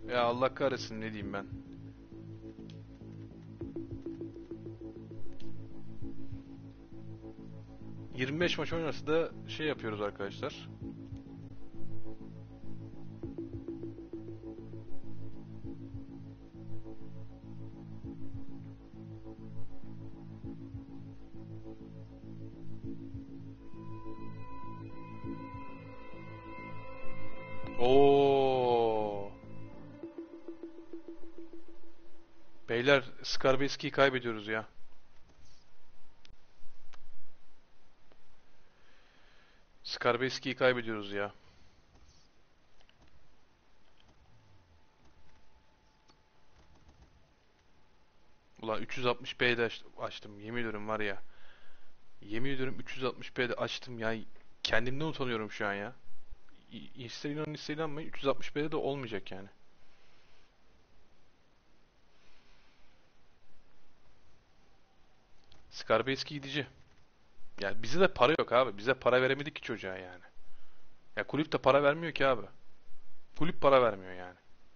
Ya Allah kahretsin ne diyeyim ben. 25 maç oynarsa da şey yapıyoruz arkadaşlar. Oo. Beyler Skarbeski'yi kaybediyoruz ya. Skarbeski'yi kaybediyoruz ya. Ulan 360p'de açtım. Yemin ediyorum var ya. Yemin ediyorum 360p'de açtım ya. Kendimden utanıyorum şu an ya. İster inanın ister inanmayın 360p'de de olmayacak yani. Skarbeski gidici. Yani bize de para yok abi. Bize para veremedik ki çocuğa yani. Ya kulüp de para vermiyor ki abi. Kulüp para vermiyor yani.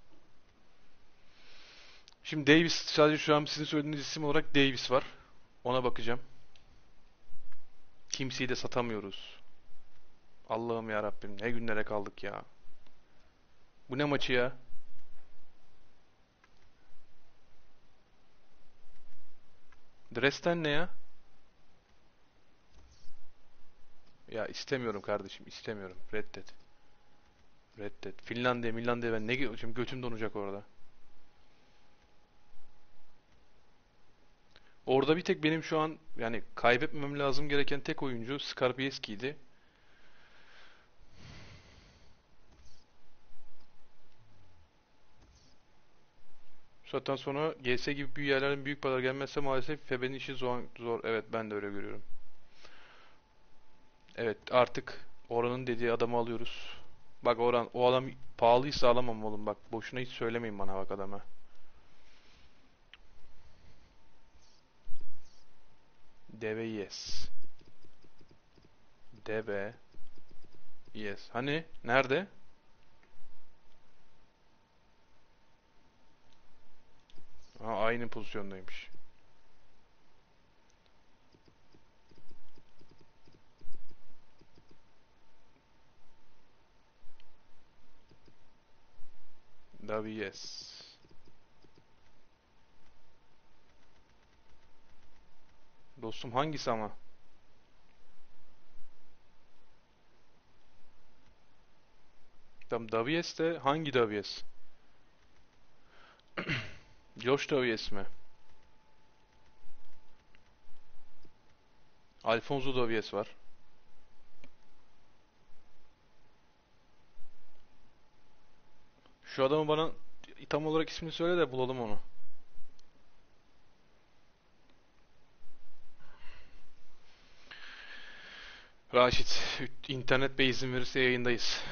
Şimdi Davis sadece şu an sizin söylediğiniz isim olarak Davis var. Ona bakacağım. Kimseyi de satamıyoruz. Allah'ım ya Rabbim ne günlere kaldık ya. Bu ne maçı ya? Dresden ne ya? Ya istemiyorum kardeşim istemiyorum. Reddet. Reddet. Finlandiya ben ne şimdi götüm donacak orada. Orada bir tek benim şu an yani kaybetmemem lazım gereken tek oyuncu Skarbieski'ydi. Bu saatten sonra GS gibi büyük yerlerin büyük paralar gelmezse maalesef Febe'nin işi zor, zor. Evet ben de öyle görüyorum. Evet artık Orhan'ın dediği adamı alıyoruz. Bak Orhan o adam pahalıysa alamam oğlum bak. Boşuna hiç söylemeyin bana bak adama. Deve yes. Deve yes. Hani nerede? Ha, aynı pozisyondaymış. Davi yes. Dostum hangisi ama? Tamam Davies de hangi Davies? Josh Davies mi? Alfonso Davies var. Şu adamı bana tam olarak ismini söyle de bulalım onu. Raşit, internet bey izin verirse yayındayız.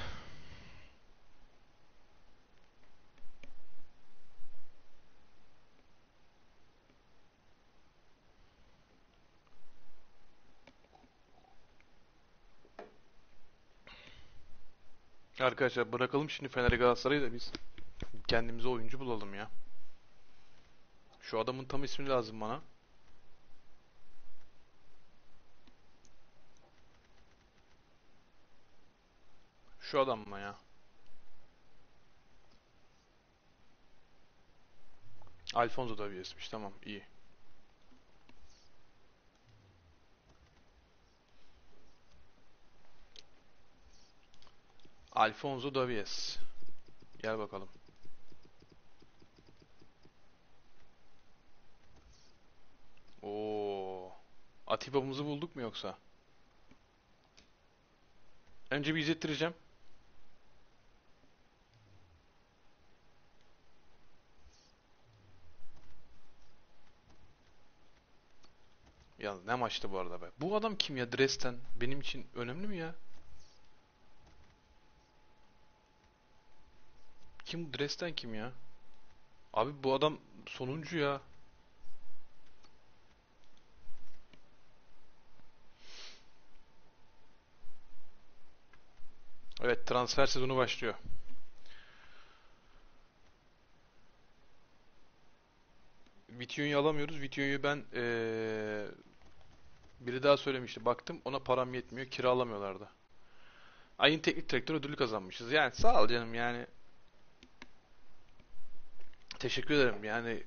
Arkadaşlar bırakalım şimdi Fener'i Galatasaray'ı da biz kendimize oyuncu bulalım ya. Şu adamın tam ismi lazım bana. Şu adam mı ya? Alfonso Davies'miş tamam iyi. Alfonso Davies. Gel bakalım. Oo. Atiba'mızı bulduk mu yoksa? Önce bir izlettireceğim. Ya ne maçtı bu arada be. Bu adam kim ya Dresden? Benim için önemli mi ya? Kim Dresden kim ya? Abi bu adam sonuncu ya. Evet transfer sezonu başlıyor. Vition'yu alamıyoruz. Vition'yu ben biri daha söylemişti. Baktım ona param yetmiyor. Kiralamıyorlardı. Ayın teknik direktör ödülü kazanmışız. Yani sağ ol canım yani. Teşekkür ederim. Yani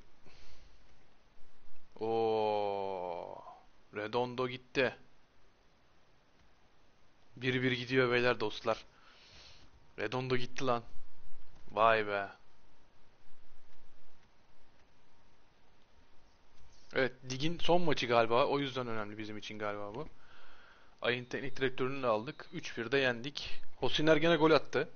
o Redondo gitti. 1-1 gidiyor beyler dostlar. Redondo gitti lan. Vay be. Evet, ligin son maçı galiba. O yüzden önemli bizim için galiba bu. Ayın teknik direktörünü de aldık. 3-1'de yendik. Hosiner gene gol attı.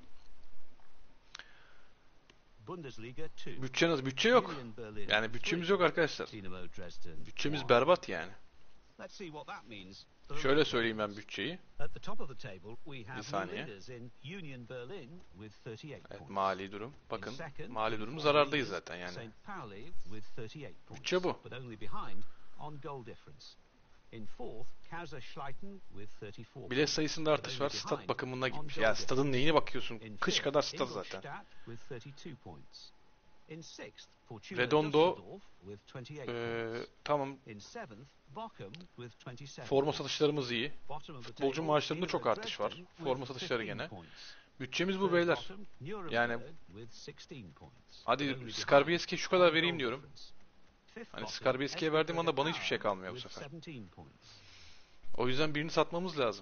Bundesliga 2. Bütçe nasıl? Bütçe yok. Union Berlin Yani bütçemiz 3. yok arkadaşlar. Dinamo Dresden Bütçemiz 1. berbat yani. Let's see what that means. Şöyle söyleyeyim ben bütçeyi. At the top of the table we Bir have new saniye. leaders in Union Berlin with 38 Evet, points. mali durum. In Bakın, second, mali durum four zarardayız leaders, zaten yani. St. Pauli with 38 points. Bütçe bu. But only behind on goal difference. In fourth, Kaiserslautern with 34 Bilet points. sayısında But artış only var. Stat behind bakımına on gitmiş. goal Ya difference. stadın neyine bakıyorsun? In Kış fifth, kadar stad zaten. Ingolstadt with 32 points. In sixth, Fortuna Redondo Düsseldorf with 28 points. tamam. In seventh, Bochum with 27 Forma points. satışlarımız iyi. Bottom of the Futbolcu table, maaşlarında çok Dinamo artış var. Dresden Forma with satışları 15 gene. points. Bütçemiz bu Third beyler. bottom, Nuremberg Yani with 16 points. But hadi only Skarbieski'ye şu behind kadar on vereyim goal diyorum. difference. Fifth Hani bottom, Skarbieski'ye verdiğim anda bana hiçbir şey Esbjerg kalmıyor bu with sefer. 17 points. O yüzden birini satmamız lazım.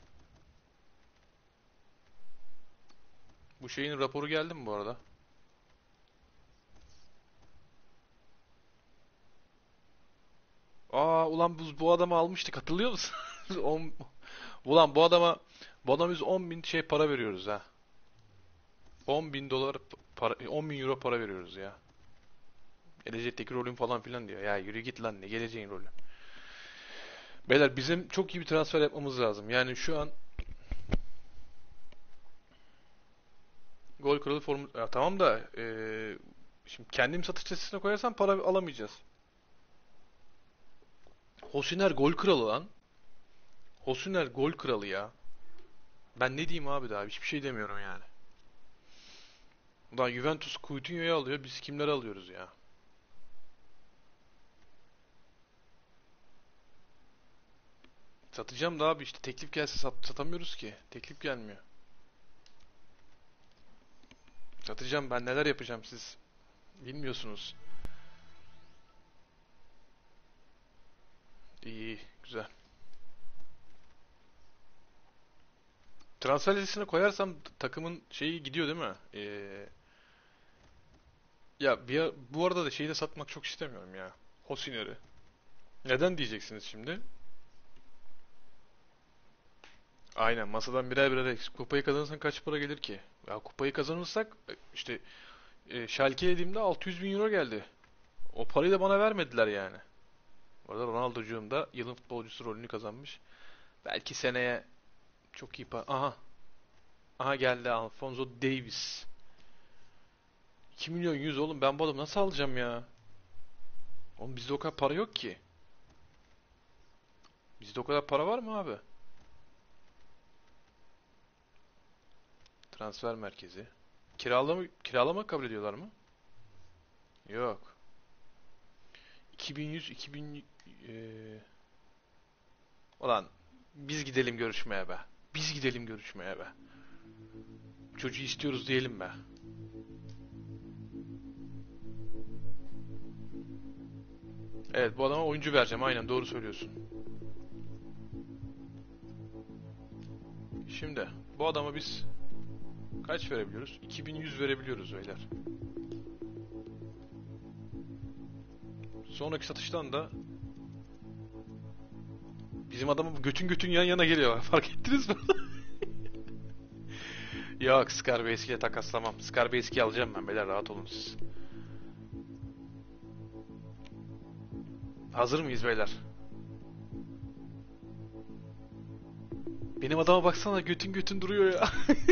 Bu şeyin raporu geldi mi bu arada? Aa ulan bu adamı almıştık hatırlıyor musun? Ulan bu adama biz 10 bin şey para veriyoruz ha. 10 bin dolar para, 10 bin euro para veriyoruz ya. Gelecekteki rolüm falan filan diyor. Ya yürü git lan ne geleceğin rolü. Beyler bizim çok iyi bir transfer yapmamız lazım. Yani şu an gol kralı formu... Ya tamam da şimdi kendim satış listesine koyarsam para alamayacağız. Hosiner gol kralı lan. Hosiner gol kralı ya. Ben ne diyeyim abi daha hiçbir şey demiyorum yani. Ulan Juventus Coutinho'yu alıyor biz kimleri alıyoruz ya. Satacağım da abi işte teklif gelse satamıyoruz ki. Teklif gelmiyor. Satacağım ben neler yapacağım siz bilmiyorsunuz. İyi güzel. Transfer listesine koyarsam takımın şeyi gidiyor değil mi? Ya bu arada da şeyi de satmak çok istemiyorum ya. Hosiner'i. Neden diyeceksiniz şimdi? Aynen masadan birer birer eksik. Kupayı kazanırsan kaç para gelir ki? Ya kupayı kazanırsak işte Schalke yediğimde 600 bin euro geldi. O parayı da bana vermediler yani. Bu arada Ronaldo'cuğum da yılın futbolcusu rolünü kazanmış. Belki seneye çok iyi para... Aha. Aha geldi Alphonso Davies. 2 milyon 100 oğlum ben bu adamı nasıl alacağım ya? Oğlum bizde o kadar para yok ki. Bizde o kadar para var mı abi? Transfer merkezi. Kiralama kabul ediyorlar mı? Yok. 2100 2000 Ulan biz gidelim görüşmeye be. Biz gidelim görüşmeye be. Çocuğu istiyoruz diyelim be. Evet bu adama oyuncu vereceğim aynen doğru söylüyorsun. Şimdi bu adama biz kaç verebiliyoruz? 2100 verebiliyoruz beyler. Sonraki satıştan da bizim adamı götün götün yan yana geliyor. Fark ettiniz mi? Yok Skarbieski'yle takaslamam. Skarbieski'yi alacağım ben beyler rahat olun siz. Hazır mıyız beyler? Benim adama baksana götün götün duruyor ya.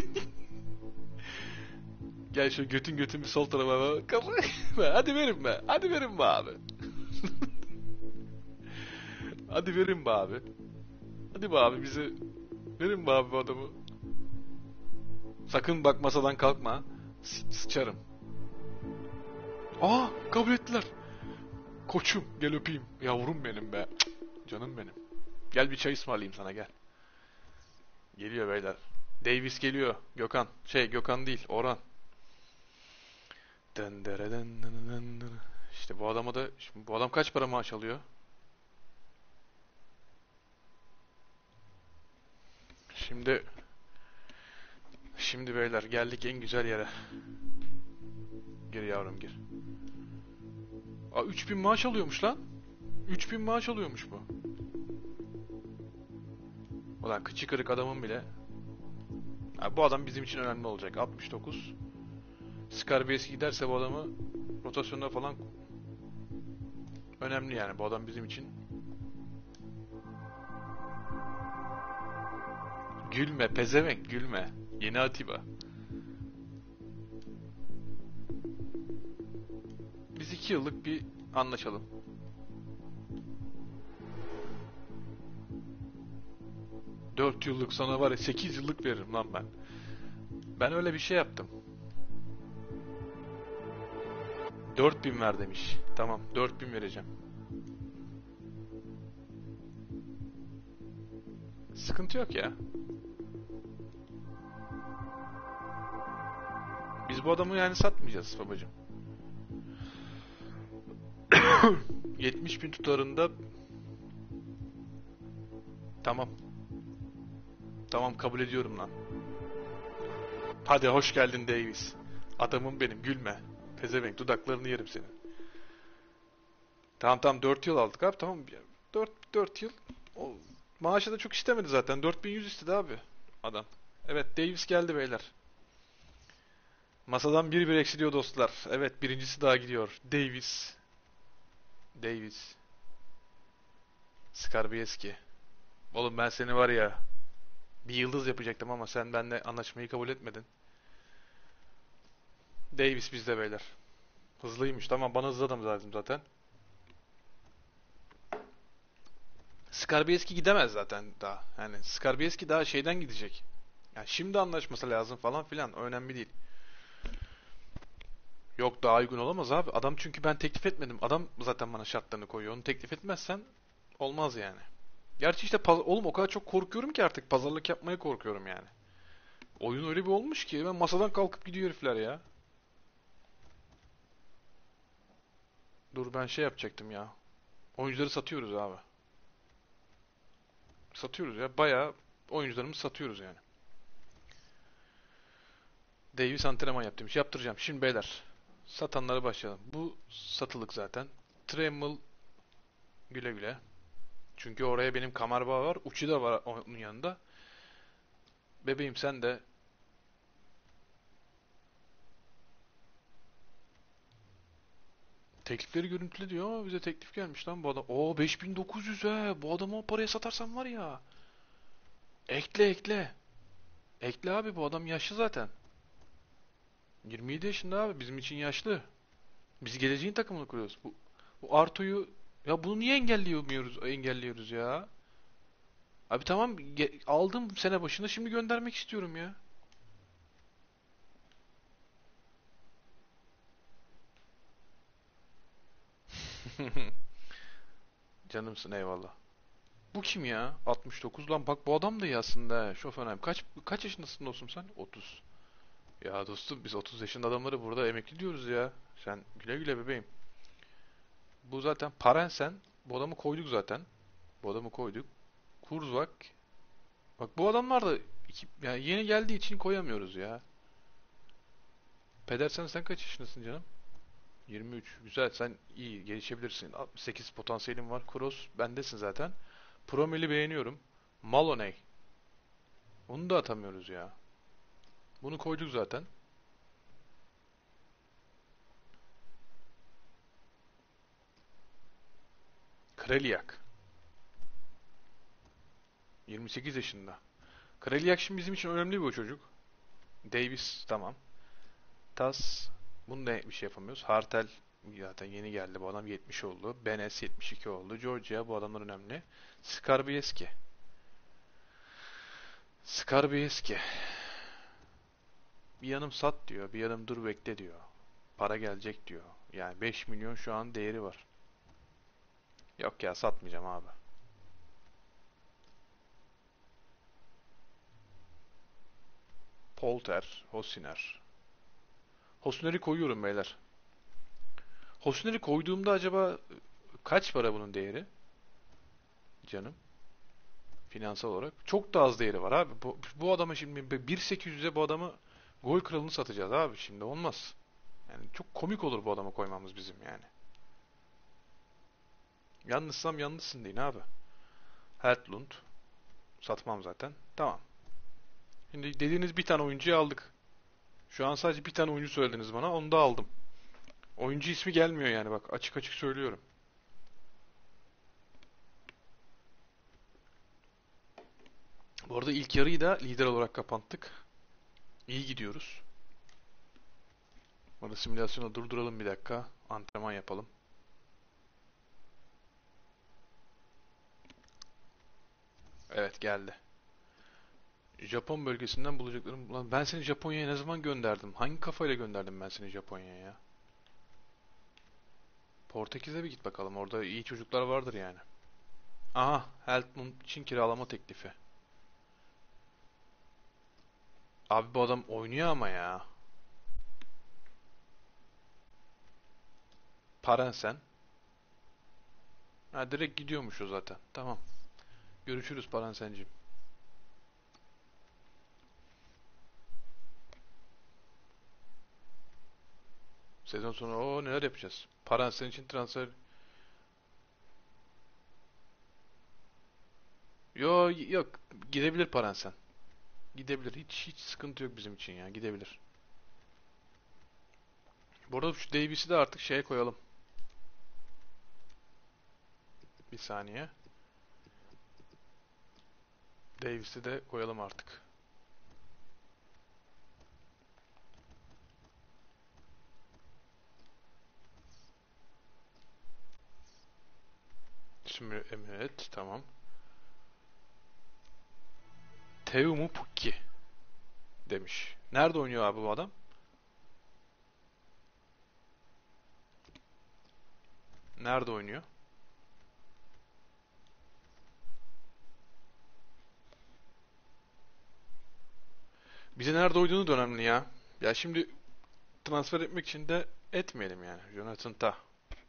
Gel şu götün götün bir sol tarafa bak. Hadi verin be. Hadi verin be abi. Hadi verin be abi. Hadi be abi bizi verin be abi bu adamı. Sakın bak masadan kalkma. Sıçarım. Aa kabul ettiler. Koçum gel öpeyim. Yavrum benim be. Cık, canım benim. Gel bir çay ısmarlayayım sana gel. Geliyor beyler. Davis geliyor. Gökhan. Gökhan değil. Orhan. Dın dırı dın dın dın dın. İşte bu adama da... Şimdi bu adam kaç para maaş alıyor? Şimdi... Şimdi beyler geldik en güzel yere. Gir yavrum gir. Aa 3000 maaş alıyormuş lan. 3000 maaş alıyormuş bu. Ulan kıçı kırık adamın bile. Ha, bu adam bizim için önemli olacak. 69. Scarbies giderse bu adamı rotasyonda falan önemli yani. Bu adam bizim için. Gülme pezevenk gülme. Yeni Atiba. Biz 2 yıllık bir anlaşalım. Dört yıllık sana var ya 8 yıllık veririm lan ben. Ben öyle bir şey yaptım. 4000 ver demiş. Tamam 4000 vereceğim. Sıkıntı yok ya. Biz bu adamı yani satmayacağız babacığım. 70.000 tutarında tamam. Tamam kabul ediyorum lan. Hadi hoş geldin Davis. Adamım benim gülme. Pezevenk dudaklarını yerim senin. Tamam tamam 4 yıl aldık abi tamam. 4 yıl. O maaşı da çok istemedi zaten. 4100 istedi abi adam. Evet Davis geldi beyler. Masadan bir eksiliyor dostlar. Evet birincisi daha gidiyor. Davis. Davis. Skarbieski. Oğlum ben seni var ya bir yıldız yapacaktım ama sen benimle anlaşmayı kabul etmedin. Davis bizde beyler. Hızlıymış. Tamam bana hızlı adam zaten. Skarbieski gidemez zaten daha. Yani Skarbieski daha şeyden gidecek. Yani şimdi anlaşması lazım falan filan. O önemli değil. Yok daha uygun olamaz abi. Adam çünkü ben teklif etmedim. Adam zaten bana şartlarını koyuyor. Onu teklif etmezsen olmaz yani. Gerçi işte oğlum o kadar çok korkuyorum ki artık pazarlık yapmaya korkuyorum yani. Oyun öyle bir olmuş ki ben masadan kalkıp gidiyor herifler ya. Dur ben şey yapacaktım ya. Oyuncuları satıyoruz abi. Satıyoruz ya. Bayağı oyuncularımızı satıyoruz yani. Davis antrenman yap demiş. Yaptıracağım. Şimdi beyler. Satanlara başlayalım. Bu satılık zaten. Tremel güle güle. Çünkü oraya benim kamerba var. Uçu da var onun yanında. Bebeğim sen de teklifleri görüntüle diyor ama bize teklif gelmiş lan bu adam. Oo 5900 he. Bu adamı o paraya satarsam var ya. Ekle ekle. Ekle abi bu adam yaşlı zaten. 27 yaşında abi bizim için yaşlı. Biz geleceğin takımını kuruyoruz. Bu Arto'yu ya bunu niye engelliyoruz ya? Abi tamam aldım sene başında şimdi göndermek istiyorum ya. Canımsın eyvallah. Bu kim ya? 69 lan bak bu adam da iyi aslında. Şoför kaç yaşındasın dostum sen? 30. Ya dostum biz 30 yaşında adamları burada emekli diyoruz ya. Sen güle güle bebeğim. Bu zaten Parensen. Bu adamı koyduk zaten. Bu adamı koyduk. Kurzvak. Bak bu adamlar da yani yeni geldiği için koyamıyoruz ya. Pedersen sen kaç yaşındasın canım? 23. Güzel sen iyi gelişebilirsin. 68 potansiyelin var. Kroos bendesin zaten. Promel'i beğeniyorum. Maloney. Onu da atamıyoruz ya. Bunu koyduk zaten. Krelyak. 28 yaşında. Krelyak şimdi bizim için önemli bir o çocuk. Davis tamam. Tas. Bunu da bir şey yapamıyoruz. Hartel zaten yeni geldi bu adam 70 oldu. Benes 72 oldu. Georgia bu adamlar önemli. Skarbieski. Skarbieski. Bir yanım sat diyor. Bir yanım dur bekle diyor. Para gelecek diyor. Yani 5 milyon şu an değeri var. Yok ya, satmayacağım abi. Polter, Hosiner. Hosiner'i koyuyorum beyler. Hosiner'i koyduğumda acaba kaç para bunun değeri? Canım. Finansal olarak. Çok da az değeri var abi. Bu adama şimdi 1.800'e bu adamı gol kralını satacağız abi. Şimdi olmaz. Yani çok komik olur bu adama koymamız bizim yani. Yanlışsam yanlışsın deyin abi. Hertlund. Satmam zaten. Tamam. Şimdi dediğiniz bir tane oyuncuyu aldık. Şu an sadece bir tane oyuncu söylediniz bana. Onu da aldım. Oyuncu ismi gelmiyor yani, bak açık açık söylüyorum. Bu arada ilk yarıyı da lider olarak kapattık. İyi gidiyoruz. Burada simülasyonu durduralım bir dakika. Antrenman yapalım. Evet, geldi. Japon bölgesinden bulacaklarım. Ulan ben seni Japonya'ya ne zaman gönderdim? Hangi kafayla gönderdim ben seni Japonya'ya ya? Portekiz'e bir git bakalım. Orada iyi çocuklar vardır yani. Aha, Helmut için kiralama teklifi. Abi bu adam oynuyor ama ya. Parensen. Ha, direkt gidiyormuş o zaten. Tamam. Görüşürüz Parensenciğim. Sezon sonu neler yapacağız? Parensen için transfer. Yok. Gidebilir Parensen. Gidebilir. Hiç sıkıntı yok bizim için ya. Gidebilir. Bu arada şu Davis'i de artık şeye koyalım. Bir saniye. Davis'i de koyalım artık. Şimdi evet, tamam. Teemu Pukki demiş. Nerede oynuyor abi bu adam? Nerede oynuyor? Bize nerede oyduğunu da önemli ya. Ya şimdi transfer etmek için de etmeyelim yani. Jonathan Tah.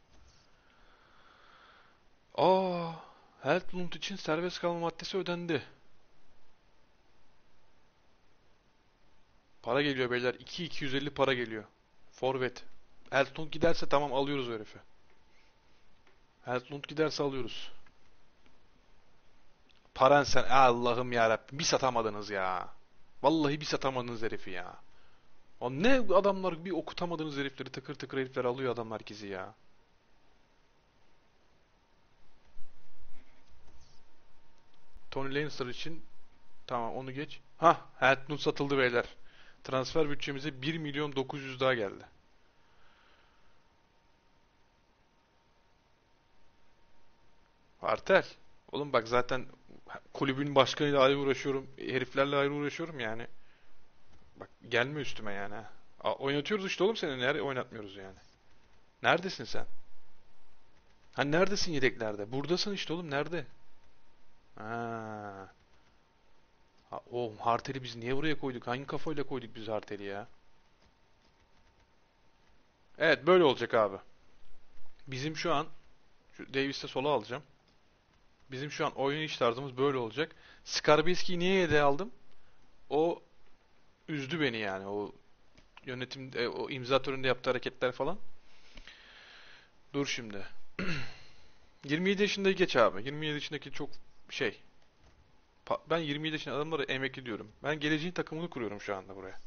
Aa, Helmut için serbest kalma maddesi ödendi. Para geliyor beyler. 2.250 para geliyor. Forvet. Helmut giderse tamam, alıyoruz o herifi. Helmut giderse alıyoruz. Parensen, Allah'ım yarabbim, bir satamadınız ya. Vallahi bir satamadınız herifi ya. O ne adamlar, bir okutamadığınız herifleri, tıkır tıkır herifler alıyor adam herkesi ya. Tony Lannister için tamam, onu geç. Hah, Helmut satıldı beyler. Transfer bütçemize 1.900.000 daha geldi. Artel. Oğlum bak, zaten kulübün başkanıyla ayrı uğraşıyorum. Heriflerle ayrı uğraşıyorum yani. Bak gelme üstüme yani. Oynatıyoruz işte oğlum seni. Nerede oynatmıyoruz yani? Neredesin sen? Ha, neredesin yedeklerde? Buradasın işte oğlum, nerede? Ha. O Hartel'i biz niye buraya koyduk? Hangi kafayla koyduk biz Hartel'i ya? Evet, böyle olacak abi. Bizim şu an şu Davis'te sola alacağım. Bizim şu an oyun iş tarzımız böyle olacak. Skarbiski'yi niye yedeğe aldım? O üzdü beni yani. O yönetimde, o imza töreninde yaptığı hareketler falan. Dur şimdi. 27 yaşındayı geç abi. 27 yaşındaki çok şey. Ben 27 yaşında adamlara emekli diyorum. Ben geleceğin takımını kuruyorum şu anda buraya.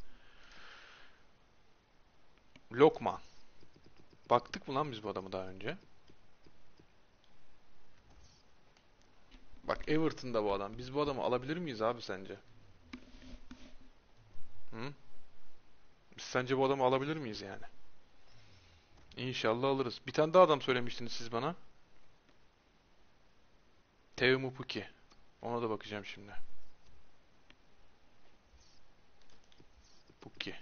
Lokman. Baktık mı lan biz bu adamı daha önce? Bak, Everton'da bu adam. Biz bu adamı alabilir miyiz abi sence? Hı? Biz sence bu adamı alabilir miyiz yani? İnşallah alırız. Bir tane daha adam söylemiştiniz siz bana. Teemu Pukki. Ona da bakacağım şimdi. Pukki.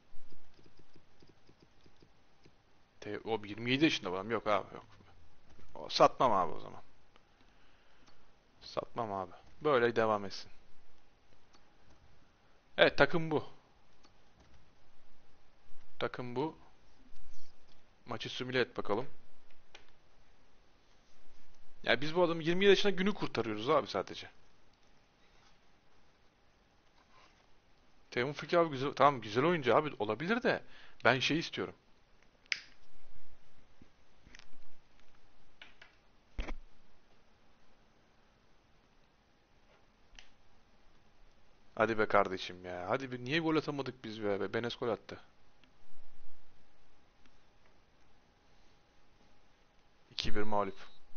O 27 yaşında bu adam. Yok abi, yok. Satmam abi o zaman. Satmam abi. Böyle devam etsin. Evet, takım bu. Takım bu. Maçı simüle et bakalım. Ya biz bu adamı 27 yaşında günü kurtarıyoruz abi sadece. Temun Fikri abi güzel, tamam güzel oyuncu abi olabilir de ben şey istiyorum. Hadi be kardeşim ya. Hadi be, niye gol atamadık biz be? Benes gol attı. 2-1 mağlup.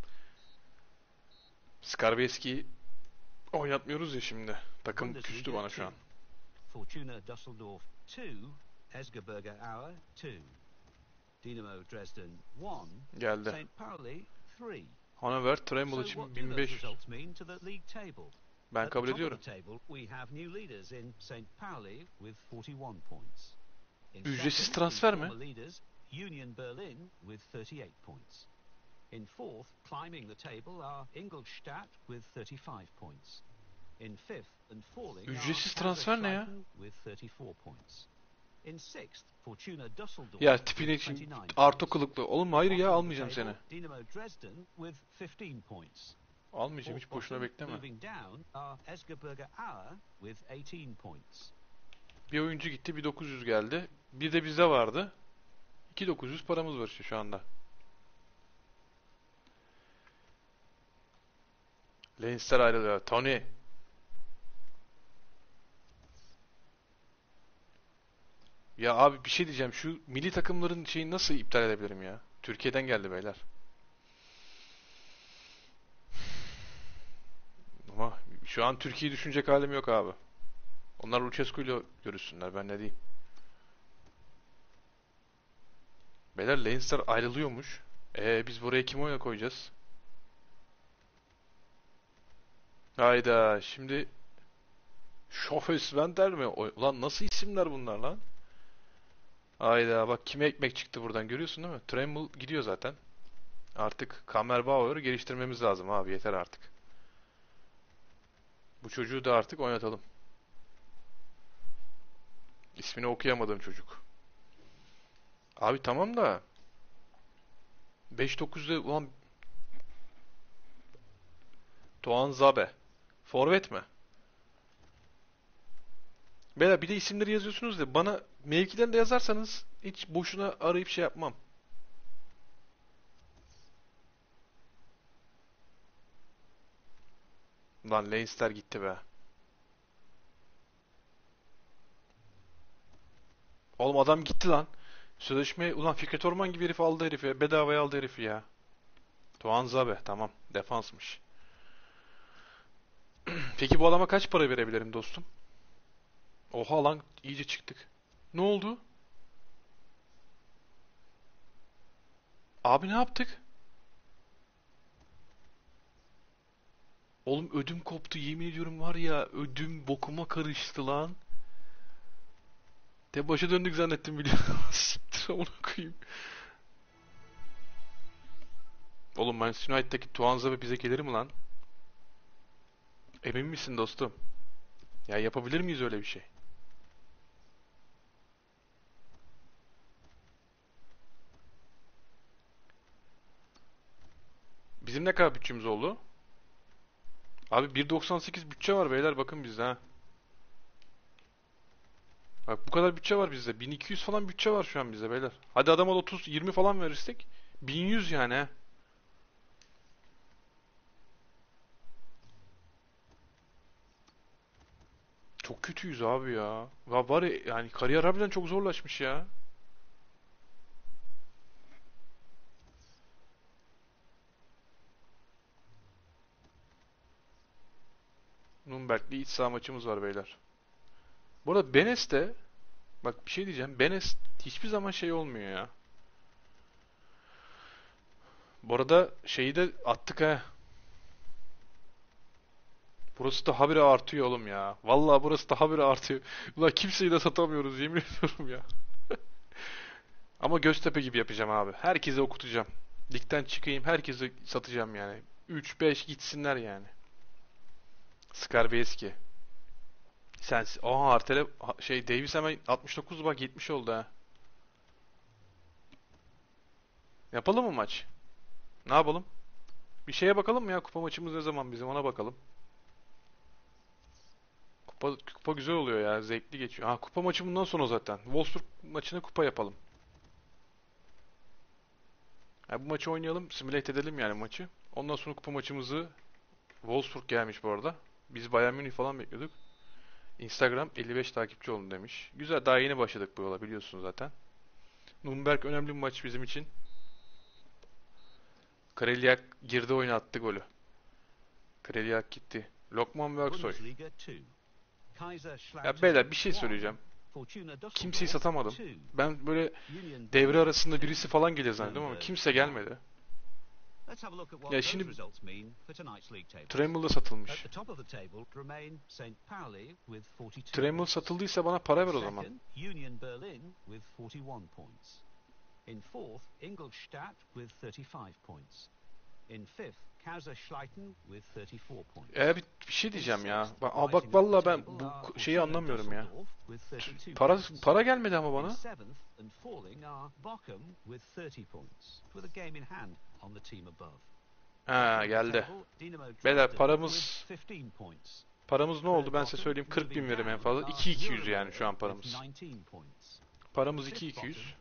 Skarbevski'yi oynatmıyoruz ya şimdi. Takım küstü Bundesliga bana 2. şu an. Fortuna Düsseldorf 2, Esgerberger Aue 2. Dinamo Dresden 1, Geldi. St. Pauli 3. Hanover Tremble So için what do those 1500. results mean to the league table? Ben At the kabul top of ediyorum. the table, we have new leaders in St. Pauli with 41 points. In Ücretsiz second, transfer the mi? former leaders, Union Berlin with 38 points. In fourth, climbing the table are Ingolstadt with 35 points. In fifth and falling are Ücretsiz transfer ne ya? Kaiserslautern with 34 points. In sixth, Fortuna Düsseldorf Ya with tipine için 29 arto points. kılıklı. Oğlum hayır ya Bottom of the almayacağım table, seni. Dinamo Dresden with 15 points. Almayacağım hiç Fourth boşuna bottom, bekleme. moving down are Esgerberger Aue with 18 points. Bir oyuncu gitti, bir 900 geldi. Bir de bizde vardı. 2.900 paramız var işte şu anda. Leinster ayrılıyor. Tony. Ya abi bir şey diyeceğim. Şu milli takımların şeyini nasıl iptal edebilirim ya? Türkiye'den geldi beyler. Ama şu an Türkiye'yi düşünecek halim yok abi. Onlar Lucescu ile görüşsünler. Ben ne diyeyim? Beyler Leinster ayrılıyormuş. Biz buraya kim oyuna koyacağız? Hayda şimdi Schofelsventer mi? Ulan nasıl isimler bunlar lan? Hayda bak kime ekmek çıktı buradan görüyorsun değil mi? Tremble gidiyor zaten. Artık Kammerbauer'ı geliştirmemiz lazım abi yeter artık. Bu çocuğu da artık oynatalım. İsmini okuyamadığım çocuk. Abi tamam da 5-9'da ulan Doğan Zabe. Forvet mi? Beyler bir de isimleri yazıyorsunuz da bana mevkiden de yazarsanız hiç boşuna arayıp şey yapmam. Lan Leinster gitti be. Oğlum adam gitti lan. Sözleşme ulan Fikret Orman gibi herif aldı herifi. Bedavaya aldı herifi ya. Doğan Zabe tamam defansmış. Peki bu adama kaç para verebilirim dostum? Oha lan iyice çıktık. Ne oldu? Abi ne yaptık? Oğlum ödüm koptu yemin ediyorum var ya ödüm bokuma karıştı lan. Te başa döndük zannettim biliyor musun? Siktir amına koyayım. Oğlum Manchester United'daki Tuanzebe bize gelir mi lan? Emin misin dostum? Ya yapabilir miyiz öyle bir şey? Bizim ne kadar bütçemiz oldu? Abi 1.98 bütçe var beyler bakın bizde ha. Bak bu kadar bütçe var bizde. 1200 falan bütçe var şu an bizde beyler. Hadi adama da 30 20 falan verirsek 1100 yani ha. Çok kötüyüz abi ya. Var ya yani kariyer harbiden çok zorlaşmış ya. Nürnberg'li iç saha maçımız var beyler. Bu arada Benes de bak bir şey diyeceğim. Benes hiçbir zaman şey olmuyor ya. Bu arada şeyi de attık ha. Burası da habire artıyor oğlum ya. Vallahi burası da habire artıyor. Ulan kimseyi de satamıyoruz yemin ediyorum ya. Ama Göztepe gibi yapacağım abi. Herkese okutacağım. Ligden çıkayım, herkese satacağım yani. 3-5 gitsinler yani. Skarbieski. Sen Artele şey Davis hemen 69 bak 70 oldu ha. Yapalım mı maç? Ne yapalım? Bir şeye bakalım mı ya? Kupa maçımız ne zaman bizim ona bakalım. Kupa güzel oluyor ya. Zevkli geçiyor. Ha kupa maçı bundan sonra zaten. Wolfsburg maçını kupa yapalım. Ya bu maçı oynayalım. Simulate edelim yani maçı. Ondan sonra kupa maçımızı Wolfsburg gelmiş bu arada. Biz Bayern Münih falan bekliyorduk. Instagram 55 takipçi olun demiş. Güzel daha yeni başladık bu yola biliyorsun zaten. Nürnberg önemli bir maç bizim için. Krelyak girdi oyuna attı golü. Krelyak gitti. Lokman ve Aksoy. Bundesliga 2. Ya beyler bir şey söyleyeceğim. Kimseyi satamadım. Ben böyle devre arasında birisi falan gelir zannediyorum ama kimse gelmedi. Ya şimdi Tremble satılmış. Tremble satıldıysa bana para ver o zaman. Union Berlin with 41 points. In fourth, Ingolstadt with 35 points. In fifth, Kaiserslautern with 34 points. Bir şey diyeceğim ya. Bak vallahi ben bu şeyi anlamıyorum ya. Para gelmedi ama bana. Ha geldi. Beyler paramız ne oldu ben size söyleyeyim 40 bin verim en fazla. 2.200 yani şu an paramız. Paramız 2.200.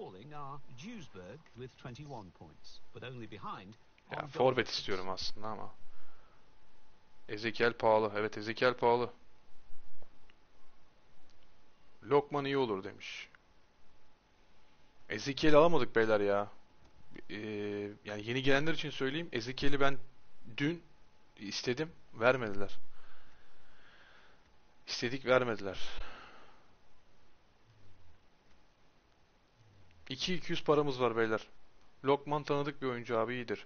Ya forvet istiyorum aslında ama. Ezekiel pahalı. Evet Ezekiel pahalı. Lokman iyi olur demiş. Ezekiel'i alamadık beyler ya. Yani yeni gelenler için söyleyeyim. Ezekiel'i ben dün istedim. Vermediler. İstedik vermediler. 2.200 paramız var beyler. Lokman tanıdık bir oyuncu abi iyidir.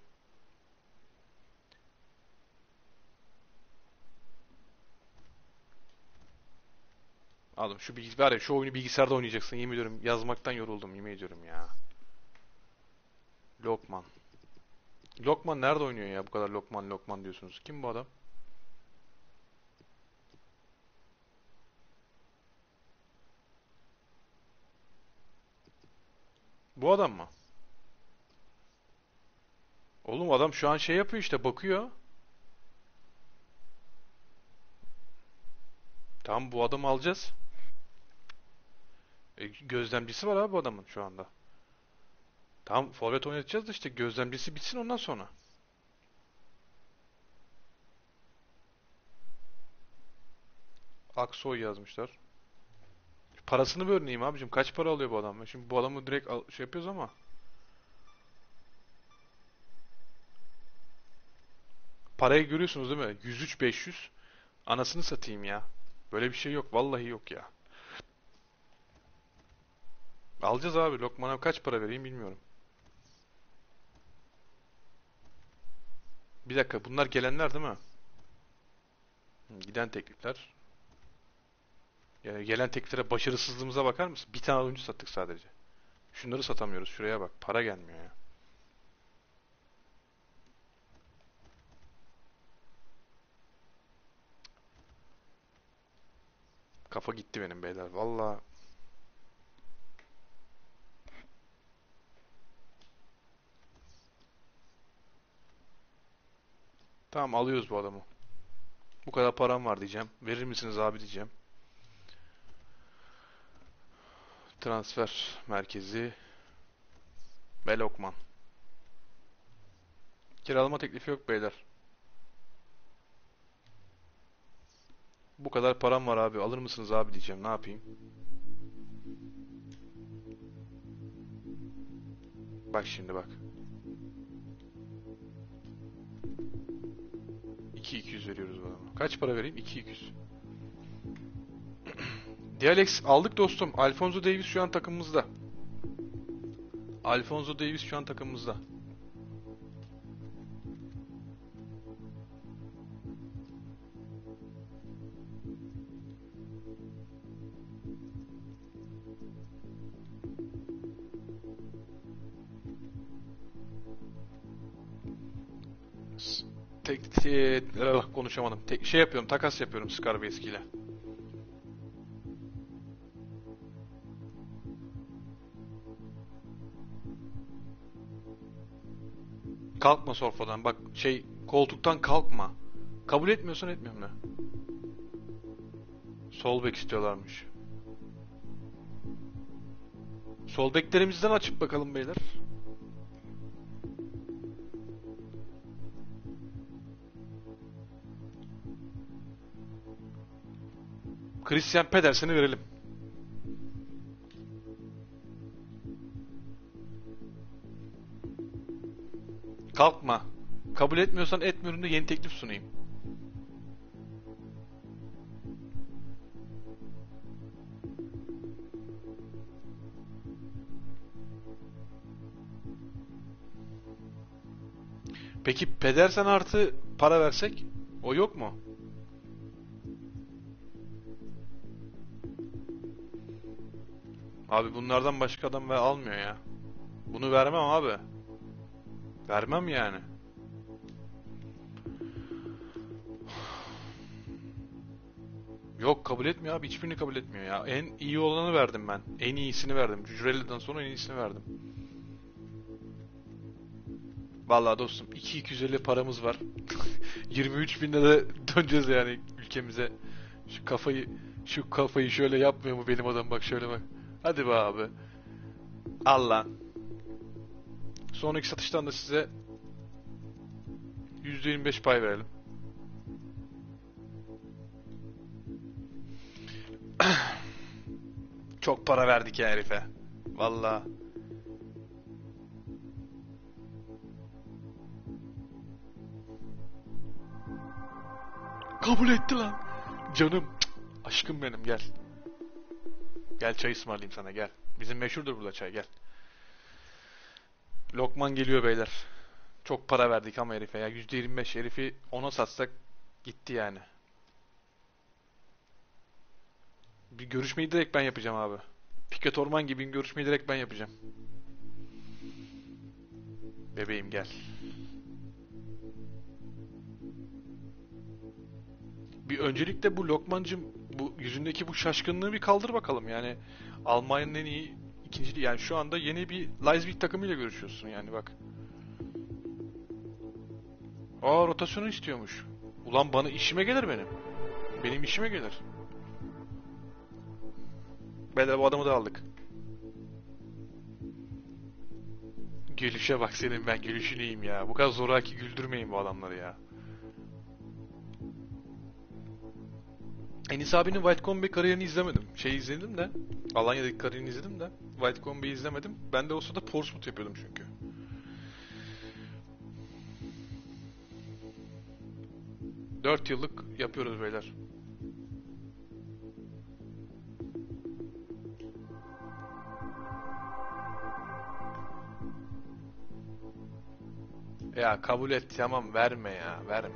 Aldım şu var ya şu oyunu bilgisayarda oynayacaksın yemin ediyorum yazmaktan yoruldum yemin ediyorum ya. Lokman. Lokman nerede oynuyor ya bu kadar Lokman diyorsunuz. Kim bu adam? Bu adam mı? Oğlum adam şu an şey yapıyor işte bakıyor. Tamam bu adamı alacağız. Gözlemcisi var abi bu adamın şu anda. Tamam forvet oynatacağız da işte gözlemcisi bitsin ondan sonra. Aksoy yazmışlar. Parasını bir öğreneyim abicim. Kaç para alıyor bu adam? Şimdi bu adamı direkt şey yapıyoruz ama. Parayı görüyorsunuz değil mi? 103.500. Anasını satayım ya. Böyle bir şey yok. Vallahi yok ya. Alacağız abi. Lokman'a kaç para vereyim bilmiyorum. Bir dakika. Bunlar gelenler değil mi? Giden teklifler. Yani gelen tekliflere başarısızlığımıza bakar mısın? Bir tane oyuncu sattık sadece. Şunları satamıyoruz. Şuraya bak. Para gelmiyor ya. Kafa gitti benim beyler. Valla. Tamam alıyoruz bu adamı. Bu kadar param var diyeceğim. Verir misiniz abi diyeceğim. Transfer merkezi ve Lokman. Kiralama teklifi yok beyler. Bu kadar param var abi. Alır mısınız abi diyeceğim. Ne yapayım? Bak şimdi bak. 2.200 veriyoruz bu adama. Kaç para vereyim? 2.200. Dialex aldık dostum. Alphonso Davies şu an takımımızda. Alphonso Davies şu an takımımızda. konuşamadım. Şey yapıyorum, takas yapıyorum Scarface ile. Kalkma sofradan. Bak koltuktan kalkma. Kabul etmiyorsan etmiyorum ne? Sol bek istiyorlarmış. Sol beklerimizden açıp bakalım beyler. Christian Pedersen'i verelim. Kalkma. Kabul etmiyorsan etmiyorum da yeni teklif sunayım. Peki Pedersen artı para versek? O yok mu? Abi bunlardan başka adam almıyor ya. Bunu vermem abi. Vermem yani. Yok kabul etmiyor abi. Hiçbirini kabul etmiyor ya. En iyi olanı verdim ben. En iyisini verdim. Cücurelli'den sonra en iyisini verdim. Vallahi dostum 2.250 paramız var. 23.000'de de döneceğiz yani ülkemize. Şu kafayı şöyle yapmıyor mu benim adam, bak şöyle bak. Hadi be abi. Al lan. Sonraki satıştan da size %25 pay verelim. Çok para verdik ya herife. Vallahi. Kabul etti lan. Canım. Aşkım benim, gel. Gel çay ısmarlayayım sana, gel. Bizim meşhurdur burada çay, gel. Lokman geliyor beyler. Çok para verdik ama herife ya. %25 herifi ona satsak gitti yani. Bir görüşmeyi direkt ben yapacağım abi. Fikret Orman gibi bir görüşmeyi direkt ben yapacağım. Bebeğim gel. Bir öncelikle bu Lokmancım, bu yüzündeki bu şaşkınlığı bir kaldır bakalım yani. Almanya'nın en iyi ikinciliği yani, şu anda yeni bir Leipzig takımıyla görüşüyorsun yani bak. Aa, rotasyonu istiyormuş. Ulan bana işime gelir benim. Benim işime gelir. Beyler bu adamı da aldık. Gülüşe bak senin, ben gülüşünü yiyeyim ya. Bu kadar zoraki güldürmeyin bu adamları ya. Enis abinin White Combat kariyerini izlemedim. İzledim de. Alanya'daki kariyerini izledim de. White Combat'i izlemedim. Ben de o sırada Portsmouth yapıyordum çünkü. Dört yıllık yapıyoruz beyler. Ya kabul et, tamam, verme ya, verme.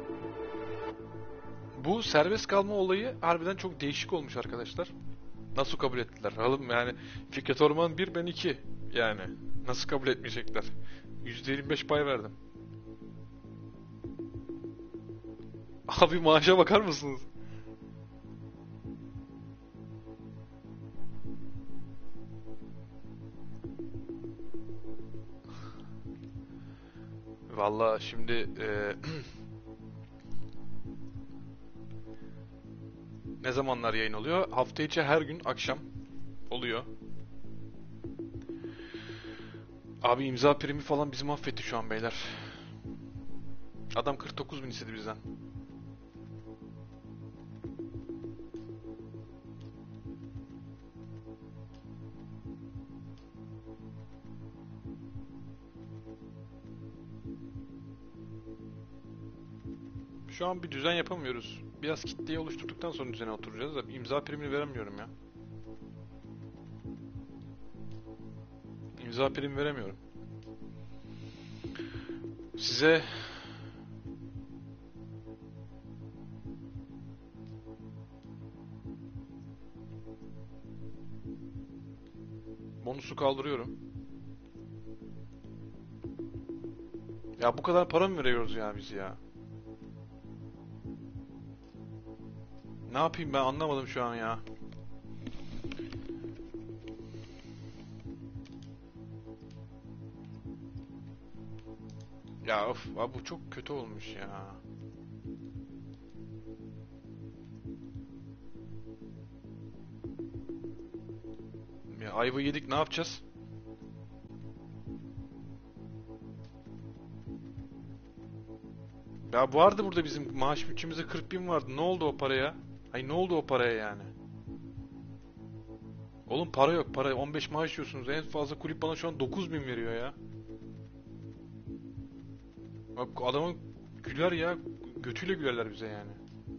Bu serbest kalma olayı harbiden çok değişik olmuş arkadaşlar. Nasıl kabul ettiler? Alım yani, Fikret Orman 1, ben 2 yani. Nasıl kabul etmeyecekler? %25 pay verdim. Abi maaşa bakar mısınız? Vallahi şimdi ne zamanlar yayın oluyor? Hafta içi her gün akşam oluyor. Abi imza primi falan bizi mahvetti şu an beyler. Adam 49.000 istedi bizden. Şu an bir düzen yapamıyoruz. Biraz kitleyi oluşturduktan sonra düzene oturacağız da imza primini veremiyorum ya. İmza primi veremiyorum. Size bonusu kaldırıyorum. Ya bu kadar para mı veriyoruz ya biz ya? Ne yapayım ben anlamadım şu an ya. Ya of abi bu çok kötü olmuş ya. Ya ayva yedik ne yapacağız? Ya vardı burada bizim maaş bütçemizde 40 bin vardı. Ne oldu o paraya? Ay ne oldu o paraya yani? Oğlum para yok para. 15 maaş yiyorsunuz. En fazla kulüp bana şu an 9 bin veriyor ya. Bak adamın güler ya. Götüyle gülerler bize yani.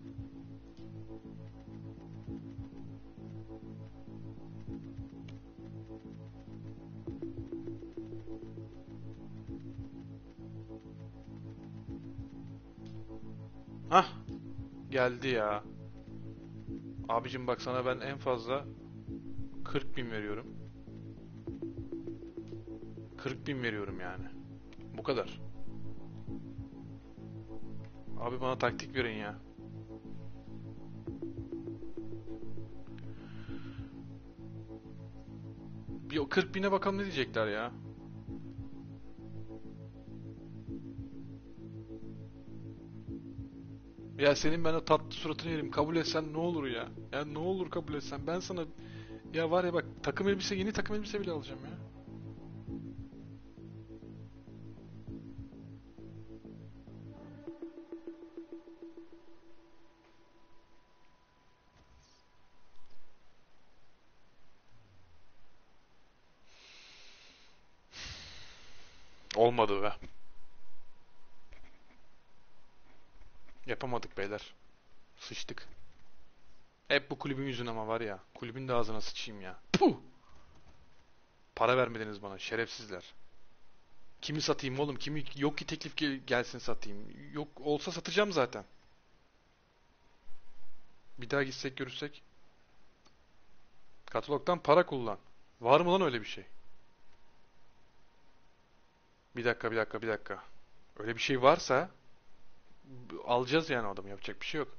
Hah geldi ya. Abicim bak sana ben en fazla 40 bin veriyorum. 40 bin veriyorum yani. Bu kadar. Abi bana taktik verin ya. Bir o 40 bine bakalım ne diyecekler ya. Ya senin ben o tatlı suratını yerim. Kabul etsen ne olur ya. Ya ne olur kabul etsen. Ben sana ya var ya bak takım elbise yeni takım elbise bile alacağım ya. Olmadı be. Yapamadık beyler. Sıçtık. Hep bu kulübün yüzünden ama var ya. Kulübün de ağzına sıçayım ya. Puh! Para vermediniz bana şerefsizler. Kimi satayım oğlum? Kimi yok ki teklif gelsin satayım. Yok olsa satacağım zaten. Bir daha gitsek görüşsek. Katalogdan para kullan. Var mı lan öyle bir şey? Bir dakika bir dakika bir dakika. Öyle bir şey varsa alacağız yani adamı yapacak bir şey yok.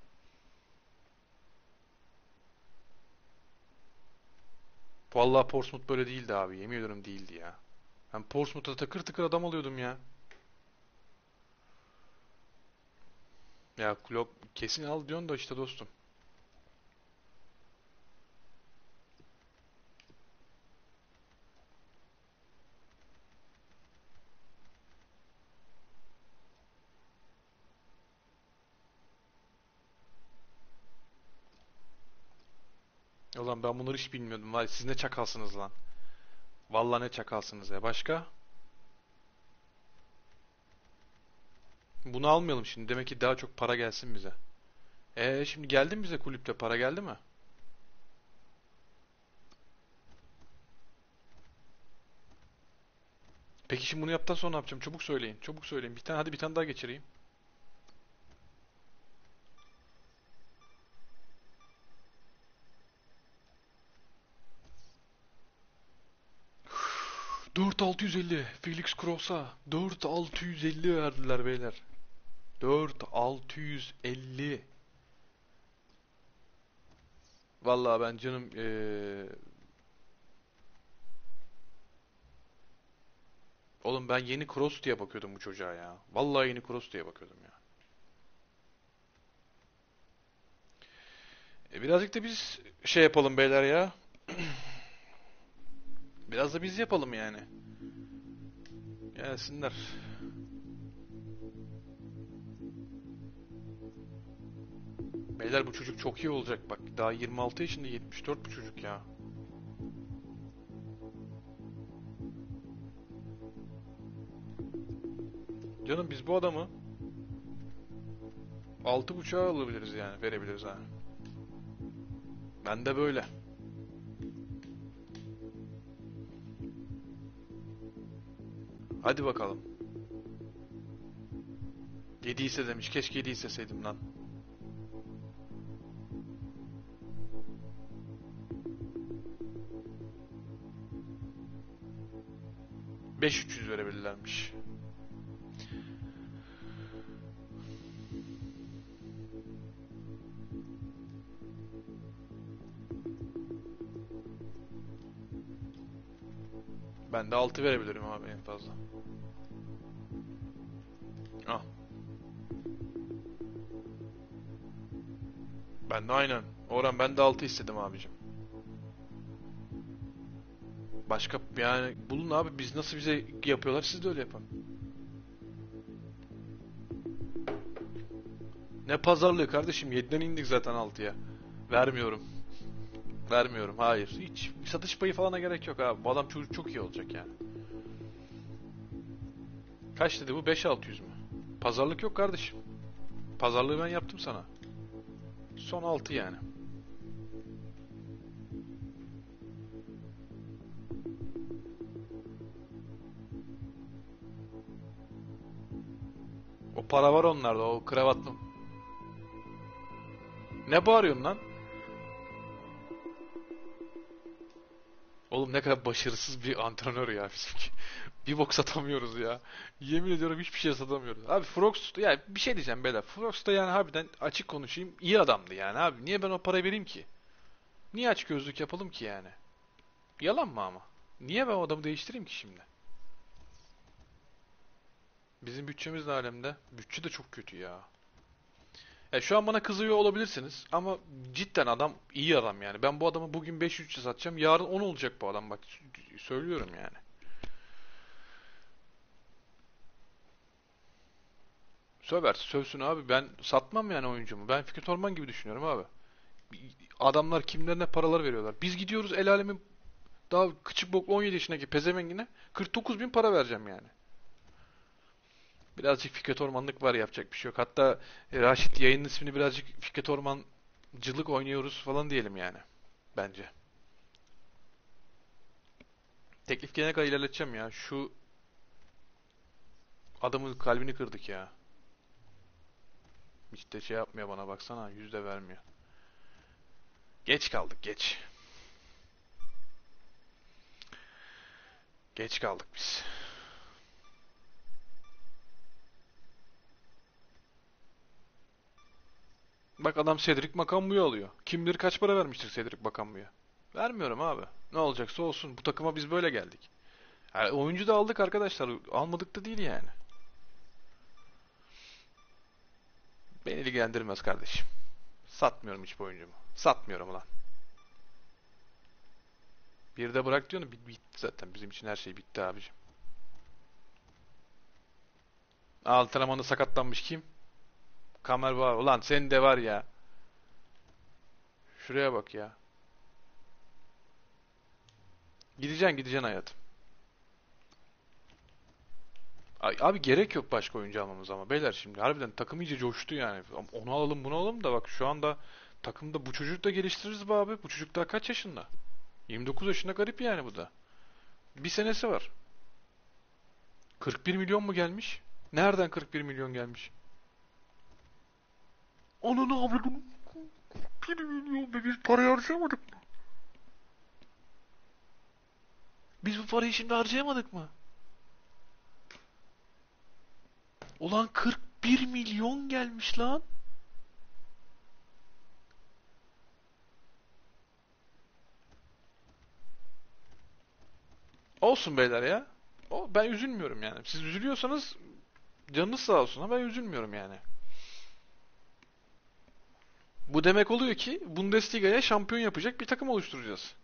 Vallahi Portsmouth böyle değildi abi. Yemin ediyorum değildi ya. Ben Portsmouth'ta takır tıkır adam alıyordum ya. Ya Klopp kesin al diyorsun da işte dostum. Ulan ben bunları hiç bilmiyordum. Vay siz ne çakalsınız lan. Vallahi ne çakalsınız ya. Başka? Bunu almayalım şimdi. Demek ki daha çok para gelsin bize. Şimdi geldi mi bize kulüpte para geldi mi? Peki şimdi bunu yaptıktan sonra ne yapacağım? Çabuk söyleyin. Çabuk söyleyin. Bir tane hadi bir tane daha geçireyim. 4650 Felix Kroos'a 4650 verdiler beyler. 4650. Vallahi ben canım oğlum ben yeni Kroos diye bakıyordum bu çocuğa ya. Vallahi yeni Kroos diye bakıyordum ya. Birazcık da biz şey yapalım beyler ya. Biraz da biz yapalım yani. Gelsinler. Beyler bu çocuk çok iyi olacak bak. Daha 26 yaşında 74 bu çocuk ya. Canım biz bu adamı 6,5'a alabiliriz yani. Verebiliriz ha. Ben de böyle. Hadi bakalım. 7 ise demiş. Keşke 7 isteseydim lan. 5.300 verebilirlermiş. Ben de 6 verebilirim abi en fazla. Ah. Ben de aynen. Orhan ben de 6 istedim abicim. Başka yani bulun abi, biz nasıl bize yapıyorlar siz de öyle yapın. Ne pazarlığı kardeşim, 7'den indik zaten 6'ya. Vermiyorum. Vermiyorum, hayır. Hiç satış payı falana gerek yok abi. Bu adam çocuk çok iyi olacak yani. Kaç dedi bu? 5.600 mü? Pazarlık yok kardeşim. Pazarlığı ben yaptım sana. Son 6 yani. O para var onlarda, o kravatlı. Ne bağırıyorsun lan? Oğlum ne kadar başarısız bir antrenör ya bizimki. Bir bok satamıyoruz ya. Yemin ediyorum hiçbir şey satamıyoruz. Abi Frost, ya bir şey diyeceğim beyler. Frost da yani harbiden açık konuşayım, iyi adamdı yani abi. Niye ben o parayı vereyim ki? Niye aç gözlük yapalım ki yani? Yalan mı ama? Niye ben o adamı değiştireyim ki şimdi? Bizim bütçemiz ne alemde? Bütçe de çok kötü ya. Ya şu an bana kızıyor olabilirsiniz ama cidden adam iyi adam yani. Ben bu adamı bugün 500'e satacağım. Yarın 10 olacak bu adam, bak söylüyorum yani. Söver, sövsün abi. Ben satmam yani oyuncumu. Ben Fikret Orman gibi düşünüyorum abi. Adamlar kimlerine paralar veriyorlar. Biz gidiyoruz el alemin daha küçük boklu 17 yaşındaki pezevengine 49 bin para vereceğim yani. Birazcık Fikret Ormanlık var, yapacak bir şey yok. Hatta Raşit yayının ismini birazcık Fikret Ormancılık oynuyoruz falan diyelim yani. Bence. Teklif gelene kadar ilerleteceğim ya. Şu adamın kalbini kırdık ya. Hiç de şey yapmıyor bana, baksana. Yüzde vermiyor. Geç kaldık, geç. Geç kaldık biz. Bak adam Cedric Bakambu'yu alıyor. Kim bilir kaç para vermiştir Cedric Bakambu'ya. Vermiyorum abi. Ne olacaksa olsun. Bu takıma biz böyle geldik. Yani oyuncu da aldık arkadaşlar. Almadık da değil yani. Beni ilgilendirmez kardeşim. Satmıyorum hiç bu oyuncumu. Satmıyorum ulan. Bir de bırak diyorsun. Bitti zaten. Bizim için her şey bitti abicim. Antrenmanda sakatlanmış kim? Kamer var. Ulan senin de var ya. Şuraya bak ya. Gideceksin gideceksin hayatım. Abi gerek yok başka oyuncu almamız ama beyler, şimdi harbiden takım iyice coştu yani. Onu alalım bunu alalım da bak şu anda takımda bu çocuğu da geliştiririz be abi. Bu çocuk daha kaç yaşında? 29 yaşında, garip yani bu da. Bir senesi var. 41 milyon mu gelmiş? Nereden 41 milyon gelmiş? Ananı avradım. 41 milyon be, biz parayı harcayamadık mı? Biz bu parayı şimdi harcayamadık mı? Ulan 41 milyon gelmiş lan. Olsun beyler ya. Ben üzülmüyorum yani. Siz üzülüyorsanız canınız sağ olsun ama ben üzülmüyorum yani. Bu demek oluyor ki Bundesliga'ya şampiyon yapacak bir takım oluşturacağız.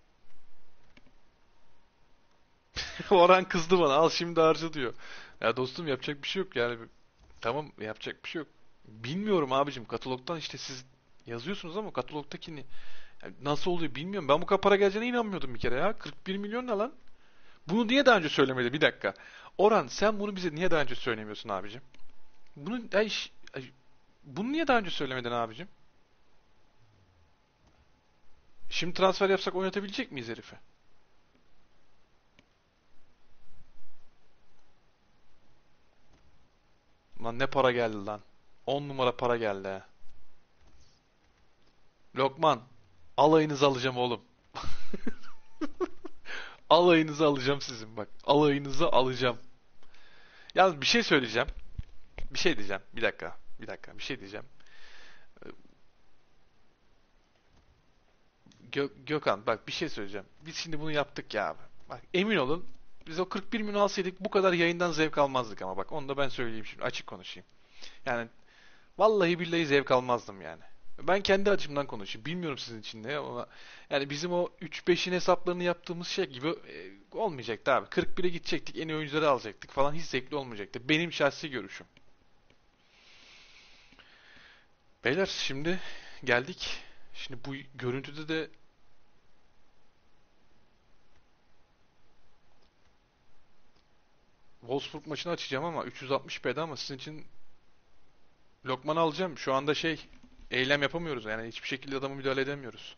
Orhan kızdı bana. Al şimdi harca diyor. Ya dostum yapacak bir şey yok yani. Tamam, yapacak bir şey yok. Bilmiyorum abicim. Katalogdan işte siz yazıyorsunuz ama katalogdakini yani nasıl oluyor bilmiyorum. Ben bu kadar para geleceğine inanmıyordum bir kere ya. 41 milyon ne lan? Bunu niye daha önce söylemedi? Bir dakika. Orhan sen bunu bize niye daha önce söylemiyorsun abicim? Bunu niye daha önce söylemedin abicim? Şimdi transfer yapsak oynatabilecek miyiz herifi? Lan ne para geldi lan. 10 numara para geldi ha. Lokman, alayınızı alacağım oğlum. Alayınızı alacağım sizin bak. Alayınızı alacağım. Yalnız bir şey söyleyeceğim. Bir şey diyeceğim. Bir dakika. Bir dakika. Bir şey diyeceğim. Gökhan bak bir şey söyleyeceğim. Biz şimdi bunu yaptık ya abi. Bak emin olun. Biz o 41 milyon alsaydık bu kadar yayından zevk almazdık ama bak onu da ben söyleyeyim şimdi açık konuşayım. Yani vallahi billahi zevk almazdım yani. Ben kendi açımdan konuşayım. Bilmiyorum sizin için ne ama yani bizim o 3-5'in hesaplarını yaptığımız şey gibi olmayacaktı abi. 41'e gidecektik, en iyi oyuncuları alacaktık falan hiç zevkli olmayacaktı. Benim şahsi görüşüm. Beyler şimdi geldik. Şimdi bu görüntüde de Wolfsburg maçını açacağım ama 360p'de ama sizin için Lokman'ı alacağım. Şu anda eylem yapamıyoruz yani hiçbir şekilde adama müdahale edemiyoruz.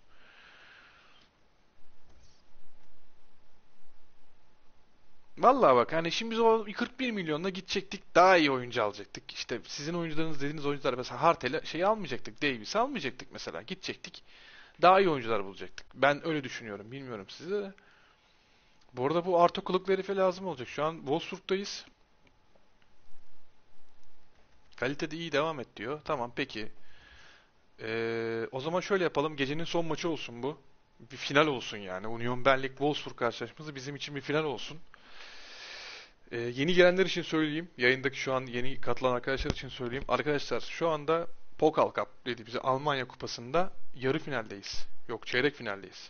Vallahi bak hani şimdi biz o 41 milyonla gidecektik daha iyi oyuncu alacaktık. İşte sizin oyuncularınız dediğiniz oyuncular mesela Hartel'e almayacaktık. Davies'i almayacaktık mesela. Gidecektik. Daha iyi oyuncular bulacaktık. Ben öyle düşünüyorum. Bilmiyorum size de. Bu arada bu Arto Kılıklı herife lazım olacak. Şu an Wolfsburg'dayız. Kalitede iyi devam et diyor. Tamam peki. O zaman şöyle yapalım. Gecenin son maçı olsun bu. Bir final olsun yani. Union Berlin Wolfsburg karşılaşması bizim için bir final olsun. Yeni gelenler için söyleyeyim. Yayındaki şu an yeni katılan arkadaşlar için söyleyeyim. Arkadaşlar şu anda Pokal Cup dediğimiz Almanya Kupası'nda yarı finaldeyiz. Yok çeyrek finaldeyiz.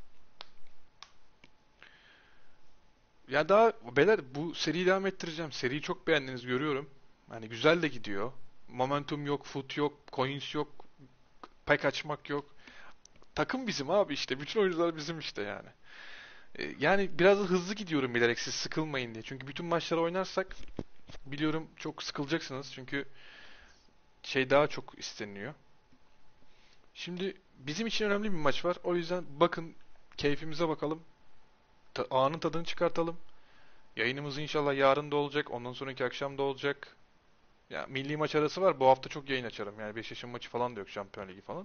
Ya daha beyler bu seriyi devam ettireceğim. Seriyi çok beğendiğinizi görüyorum. Hani güzel de gidiyor. Momentum yok, foot yok, coins yok, pek açmak yok. Takım bizim abi işte. Bütün oyuncular bizim işte yani. Yani biraz da hızlı gidiyorum bilerek siz sıkılmayın diye. Çünkü bütün maçları oynarsak biliyorum çok sıkılacaksınız. Çünkü daha çok isteniyor. Şimdi bizim için önemli bir maç var. O yüzden bakın keyfimize bakalım. Anın tadını çıkartalım. Yayınımız inşallah yarın da olacak. Ondan sonraki akşam da olacak. Ya milli maç arası var. Bu hafta çok yayın açarım. Yani Beşiktaş'ın maçı falan da yok. Şampiyon Ligi falan.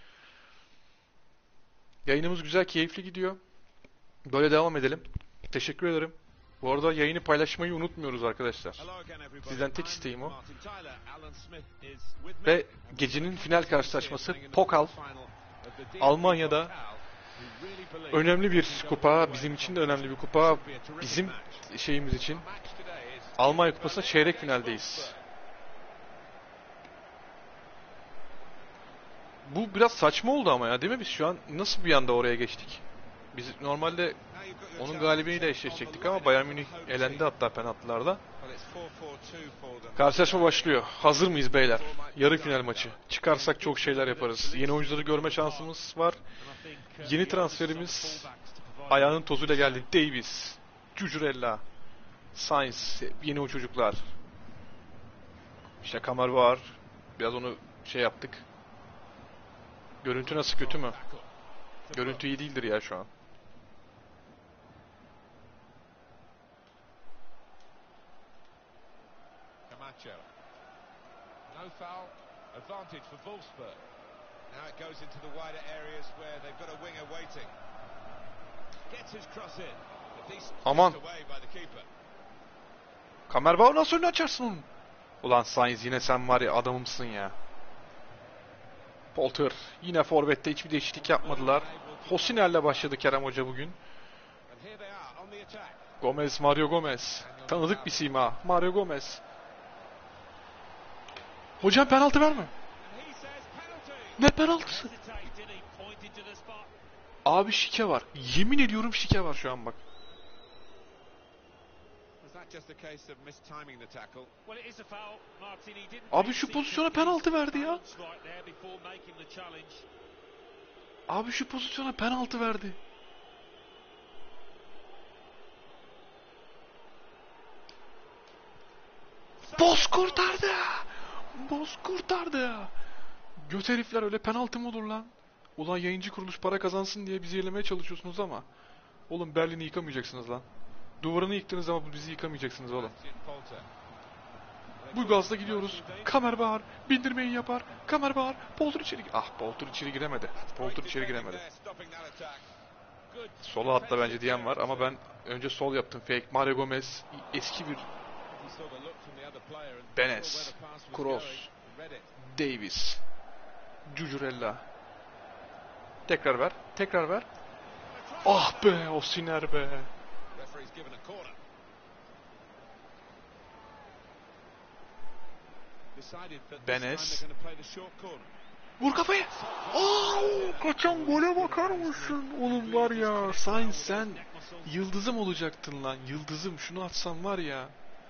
Yayınımız güzel, keyifli gidiyor. Böyle devam edelim. Teşekkür ederim. Bu arada yayını paylaşmayı unutmuyoruz arkadaşlar. Sizden tek isteğim o. Ve gecenin final karşılaşması Pokal. Almanya'da önemli bir kupa. Bizim için de önemli bir kupa. Bizim şeyimiz için. Almanya Kupası'nda çeyrek finaldeyiz. Bu biraz saçma oldu ama ya değil mi? Biz şu an nasıl bir anda oraya geçtik? Biz normalde onun galibiyle eşleşecektik ama Bayern Münih elendi hatta penaltılarda. Karşılaşma başlıyor. Hazır mıyız beyler? Yarı final maçı. Çıkarsak çok şeyler yaparız. Yeni oyuncuları görme şansımız var. Yeni transferimiz ayağının tozuyla geldi. Davies, Cucurella, Sainz, yeni o çocuklar. İşte Kamar var. Biraz onu yaptık. Görüntü nasıl, kötü mü? Görüntü iyi değildir ya şu an. No foul, advantage for Wolfsburg. Now it goes into the wider areas where they've got a winger waiting. Gets his cross in. Aman. Away by the keeper. Kamervao nasıl önünü açarsın onu? Ulan Sainz yine sen var ya adamımsın ya. Polter yine forvette hiçbir değişiklik yapmadılar. Hosiner'le başladı Kerem Hoca bugün. Gomez, Mario Gomez. Tanıdık bir sima. Mario Gomez. Hocam penaltı verme. Ne penaltısı? Abi şike var. Yemin ediyorum şike var şu an bak. Abi şu pozisyona penaltı verdi ya. Abi şu pozisyona penaltı verdi. Boz kurtardı. Boz kurtardı. Göt herifler, öyle penaltı mı olur lan? Ulan yayıncı kuruluş para kazansın diye bizi yerlemeye çalışıyorsunuz ama. Oğlum Berlin'i yıkamayacaksınız lan. Duvarını yıktınız ama bizi yıkamayacaksınız oğlum. Bu gazla gidiyoruz. Kamer bağır. Bindirmeyi yapar. Kamer bağır. Polter içeri. Ah, Polter içeri giremedi. Polter içeri giremedi. Sola hatta bence diyen var ama ben önce sol yaptım. Fake. Mario Gomez. Eski bir Benes. Kroos. Davies. Cucurella. Tekrar ver. Tekrar ver. Ah be, o siner be. Referee's given a corner. Decided that this time Benes. they're going to play the short corner. Vur kafayı. Kaçan gole bakar mısın? Oğlum var ya, Sainz sen yıldızım olacaktın lan. Yıldızım, şunu atsan var ya.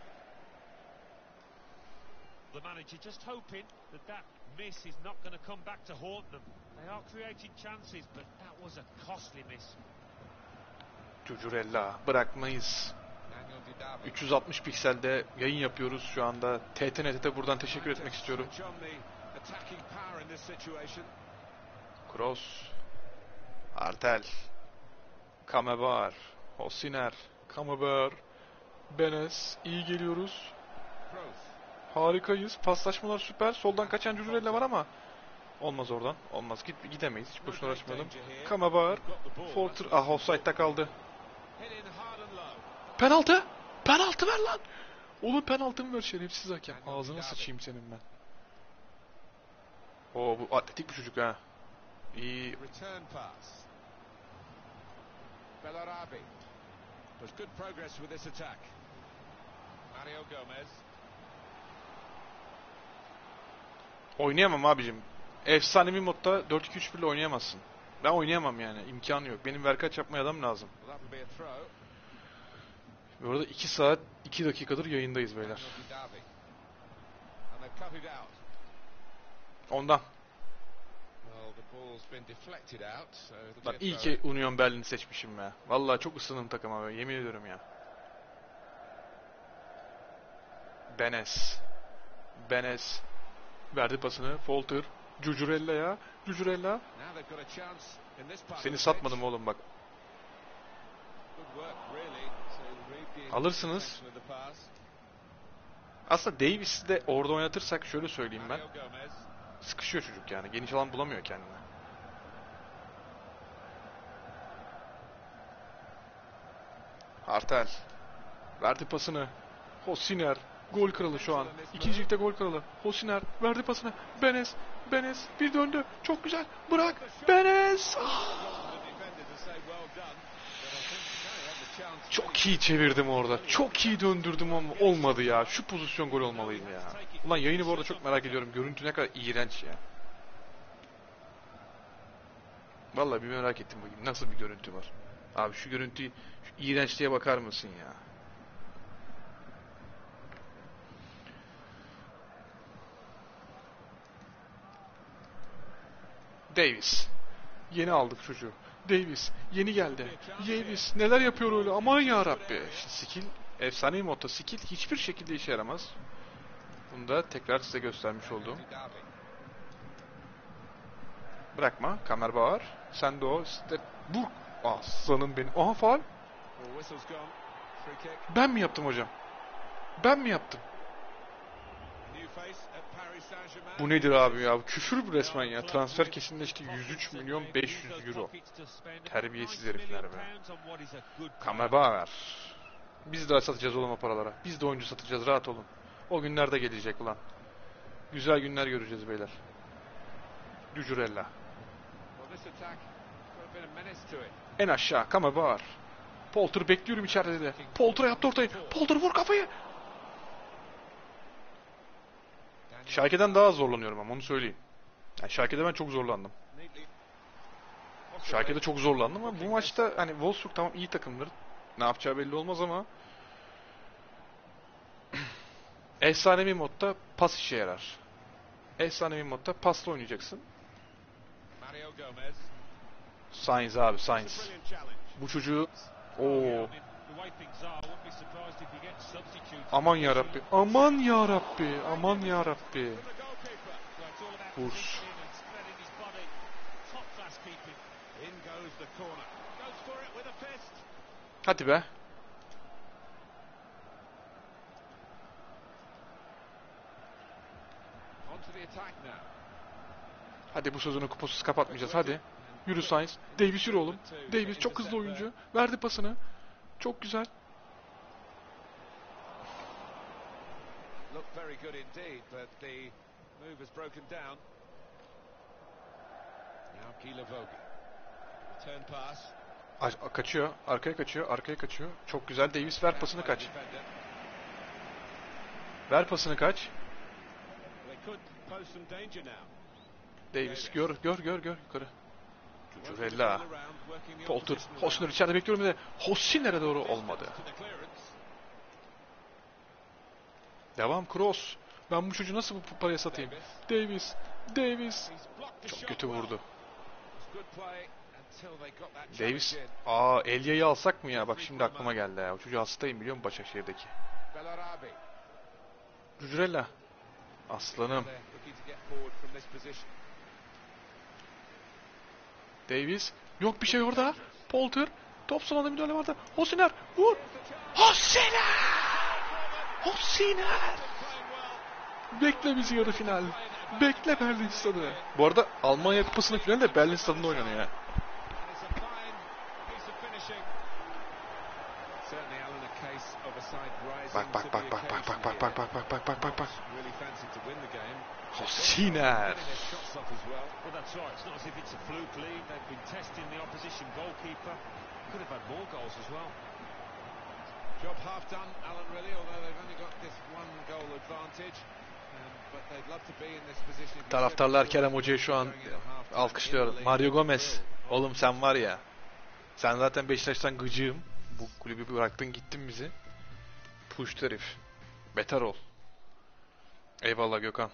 The manager just hoping that that miss is not going to come back to haunt them. They are creating chances, but that was a costly miss. Cucurella bırakmayız. Daniel Didavi. 360 pikselde yayın yapıyoruz şu anda. TTNT'de buradan teşekkür etmek istiyorum. Switch on the attacking power in this situation. Kroos, Artel, Kamebar, Hosiner, Kamebar, Benes, iyi geliyoruz. Growth. Harikayız. Paslaşmalar süper. Soldan kaçan Cucurella var ama olmaz oradan. Olmaz. Gidemeyiz. Hiç boşuna uğraşmayalım. Kamebar, Forter, offside'da kaldı. Hit in hard and low. Penaltı! Penaltı ver lan! Oğlum penaltı mı ver şerefsiz hakem? Ağzına sıçayım senin ben. Oo, bu atletik bir çocuk ha. İyi. Return pass. Bellarabi. There's good progress with this attack. Mario Gomez. Oynayamam abicim. Efsanevi modda 4-2-3-1 ile oynayamazsın. Ben oynayamam yani. İmkanı yok. Benim verkaç yapmaya adam lazım. Well, that would be a throw. Bu arada 2 saat 2 dakikadır yayındayız beyler. Daniel Didavi. And they've cut it out. Ondan. Well, the ball's been deflected out, so it'll Lan be a iyi throw. ki Union Berlin'i seçmişim ya. Vallahi çok ısındım takıma böyle. Yemin ediyorum ya. Benes. Benes. Verdi pasını. Folter. Cucurella ya. Cucurella. Now they've got a chance in this part Seni of the satmadım pitch. oğlum bak. Good work, really, to read the Alırsınız. intention of the pass. Aslında Davis'i de orada oynatırsak şöyle söyleyeyim ben. Mario Gomez. Sıkışıyor çocuk yani. Geniş alan bulamıyor kendine. Hartel. Verdi pasını. Hosiner. Gol kralı şu an. İkincilikte gol kralı. Hosiner verdi pasını. Benes. Benes bir döndü. Çok güzel. Bırak. Benes. Ah! The defender to say well done, but I think they had the chance. Çok iyi çevirdim orada. Çok iyi döndürdüm ama olmadı ya. Şu pozisyon gol olmalıydı ya. Ulan yayını bu arada çok merak ediyorum. Görüntü ne kadar iğrenç ya. Vallahi bir merak ettim bugün. Nasıl bir görüntü var? Abi şu görüntüyü, şu iğrençliğe bakar mısın ya? Davis. Yeni aldık çocuğu. Davis. Yeni geldi. Davis. Neler yapıyor öyle? Aman ya Rabbi. İşte skill. Efsanevi modda skill hiçbir şekilde işe yaramaz. Bunu da tekrar size göstermiş oldum. Didavi. Bırakma. Kamerbağar. Sen de o. Vur. Aslanım benim. Aha faul. Well, whistle's gone. Free kick. Ben mi yaptım hocam? Ben mi yaptım? New face at Paris Saint-Germain. Bu nedir abi ya? Küfür bu resmen ya. Transfer kesinleşti. 103 milyon 500 euro. Terbiyesiz herifler be. Kamerbağar. Biz de satacağız oğlum o paralara. Biz de oyuncu satacağız. Rahat olun. O günler de gelecek ulan. Güzel günler göreceğiz beyler. Cucurella. Well, this attack got a bit of menace to it. En aşağı. Kamerbağar. Polter bekliyorum içeride de. Polter'a yaptı ortayı. Polter vur kafayı. Schalke'den daha az zorlanıyorum ama onu söyleyeyim. Yani Schalke'de ben çok zorlandım. Neatly. Schalke'de çok zorlandım ama bu maçta hani Wolfsburg tamam iyi takımdır. Ne yapacağı belli olmaz ama efsanevi modda pas işe yarar. Efsanevi modda pasla oynayacaksın. Mario Gomez. Sainz abi It's a Sainz. brilliant challenge. Bu çocuğu Yeah, I o mean, the way things are, I wouldn't be surprised if he gets substituted. aman ya Rabbi. Aman ya Rabbi. Aman ya Rabbi. From the goalkeeper. So it's all about Vurs. positioning and spreading his body. Top class keeping. In goes the corner. Goes for it with a fist. Hadi be. On to the attack now. Hadi bu sezonu kuposuz kapatmayacağız hadi. Yürü Sainz. Davis yürü oğlum. Davis çok hızlı oyuncu. Verdi pasını. Çok güzel. Looked very good indeed, but the move has broken down. Now Gila Vogi. Return pass. Kaçıyor. Arkaya kaçıyor. Arkaya kaçıyor. Çok güzel. Davis ver pasını kaç. Ver pasını kaç. Davis gör yukarı. Cucurella. Polter. Hosner içeride bekliyorum bir de. Hosiner'e doğru olmadı. Devam Kroos. Ben bu çocuğu nasıl bu paraya satayım? Davis. Çok kötü vurdu. Davis. Elya'yı alsak mı ya? Bak şimdi aklıma geldi ya. O çocuğu hastayım biliyor musun Başakşehir'deki? Cucurella. Aslanım. Davis. Yok bir şey orada. Polter. Top son anda müdahale vardı. Hosiner. Vur. Hosiner. Bekle bizi yarı final. Bekle Berlin Stadı. Bu arada Almanya Kupası'nın finali de Berlin Stadı'nda oynanıyor ya. Bak. Hosiner. Well, that's right. It's not as if it's a fluke lead. They've been testing the opposition goalkeeper. Could have had more goals as well. Job half done, Alan, really, although they've only got this one goal advantage. But they'd love to be in this position. Taraftarlar Kerem Hoca'yı şu an alkışlıyor. Mario Gomez. Oğlum sen var ya. Sen zaten Beşiktaş'tan gıcığım. Bu kulübü bıraktın gittin bizi. Push herif. Beter ol. Eyvallah Gökhan.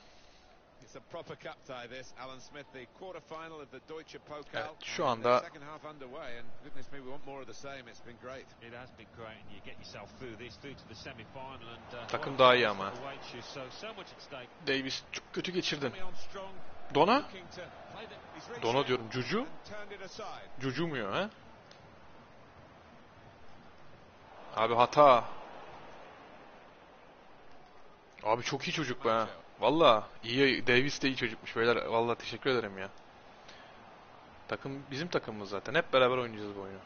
Evet, şu anda takım daha iyi ama. Davis çok kötü geçirdin. Dona diyorum. Cucu mu ha? Abi hata. Abi çok iyi çocuk be ha. Valla iyi. Davis de iyi çocukmuş beyler. Valla teşekkür ederim ya. Takım bizim takımımız zaten. Hep beraber oynayacağız bu oyunu.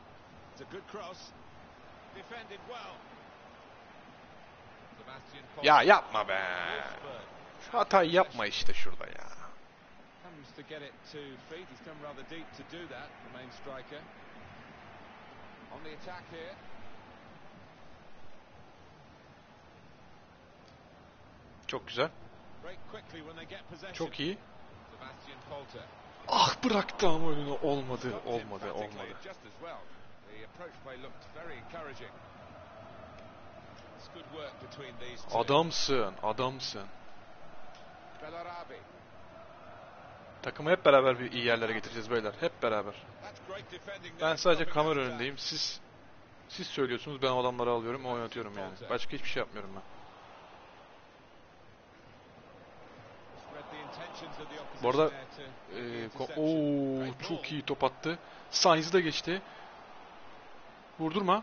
Ya yapma be. Şu hatayı yapma işte şurada ya. Çok güzel. Çok iyi. Ah bıraktı ama önüne olmadı. Adamsın. Takımı hep beraber bir iyi yerlere getireceğiz beyler. Hep beraber. Ben sadece kamera önündeyim. Siz söylüyorsunuz, ben o adamları alıyorum, oynatıyorum yani. Başka hiçbir şey yapmıyorum ben. Bu arada çok iyi top attı. Sainz'i de geçti. Vurdurma.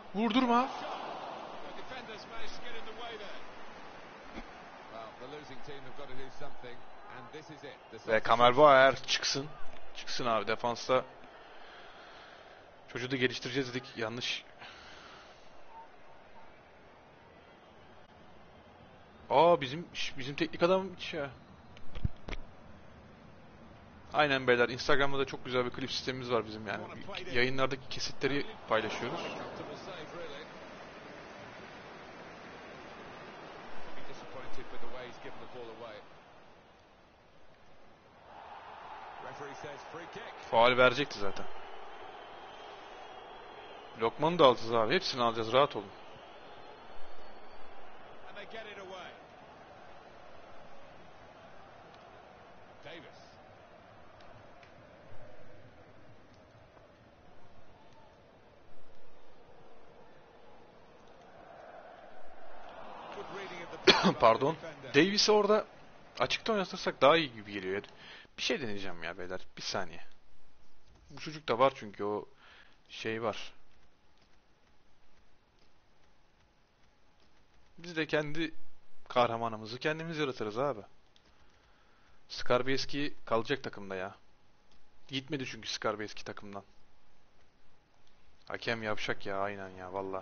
Ve Kamerboer çıksın abi defansta. Çocuğu da geliştireceğiz dedik. Yanlış. Bizim teknik adam hiç ya. Aynen beyler. Instagram'da da çok güzel bir klip sistemimiz var bizim yani. Yayınlardaki kesitleri paylaşıyoruz. Faul verecekti zaten. Lokman'ı da alacağız abi. Hepsini alacağız. Rahat olun. Pardon. Davis'i orada açıkta oynatırsak daha iyi gibi geliyor. Bir şey deneyeceğim ya beyler. Bir saniye. Bu çocuk da var çünkü o şey var. Biz de kendi kahramanımızı kendimiz yaratırız abi. Skarbieski kalacak takımda ya. Gitmedi çünkü Skarbieski takımdan. Hakem yavşak ya, aynen ya valla.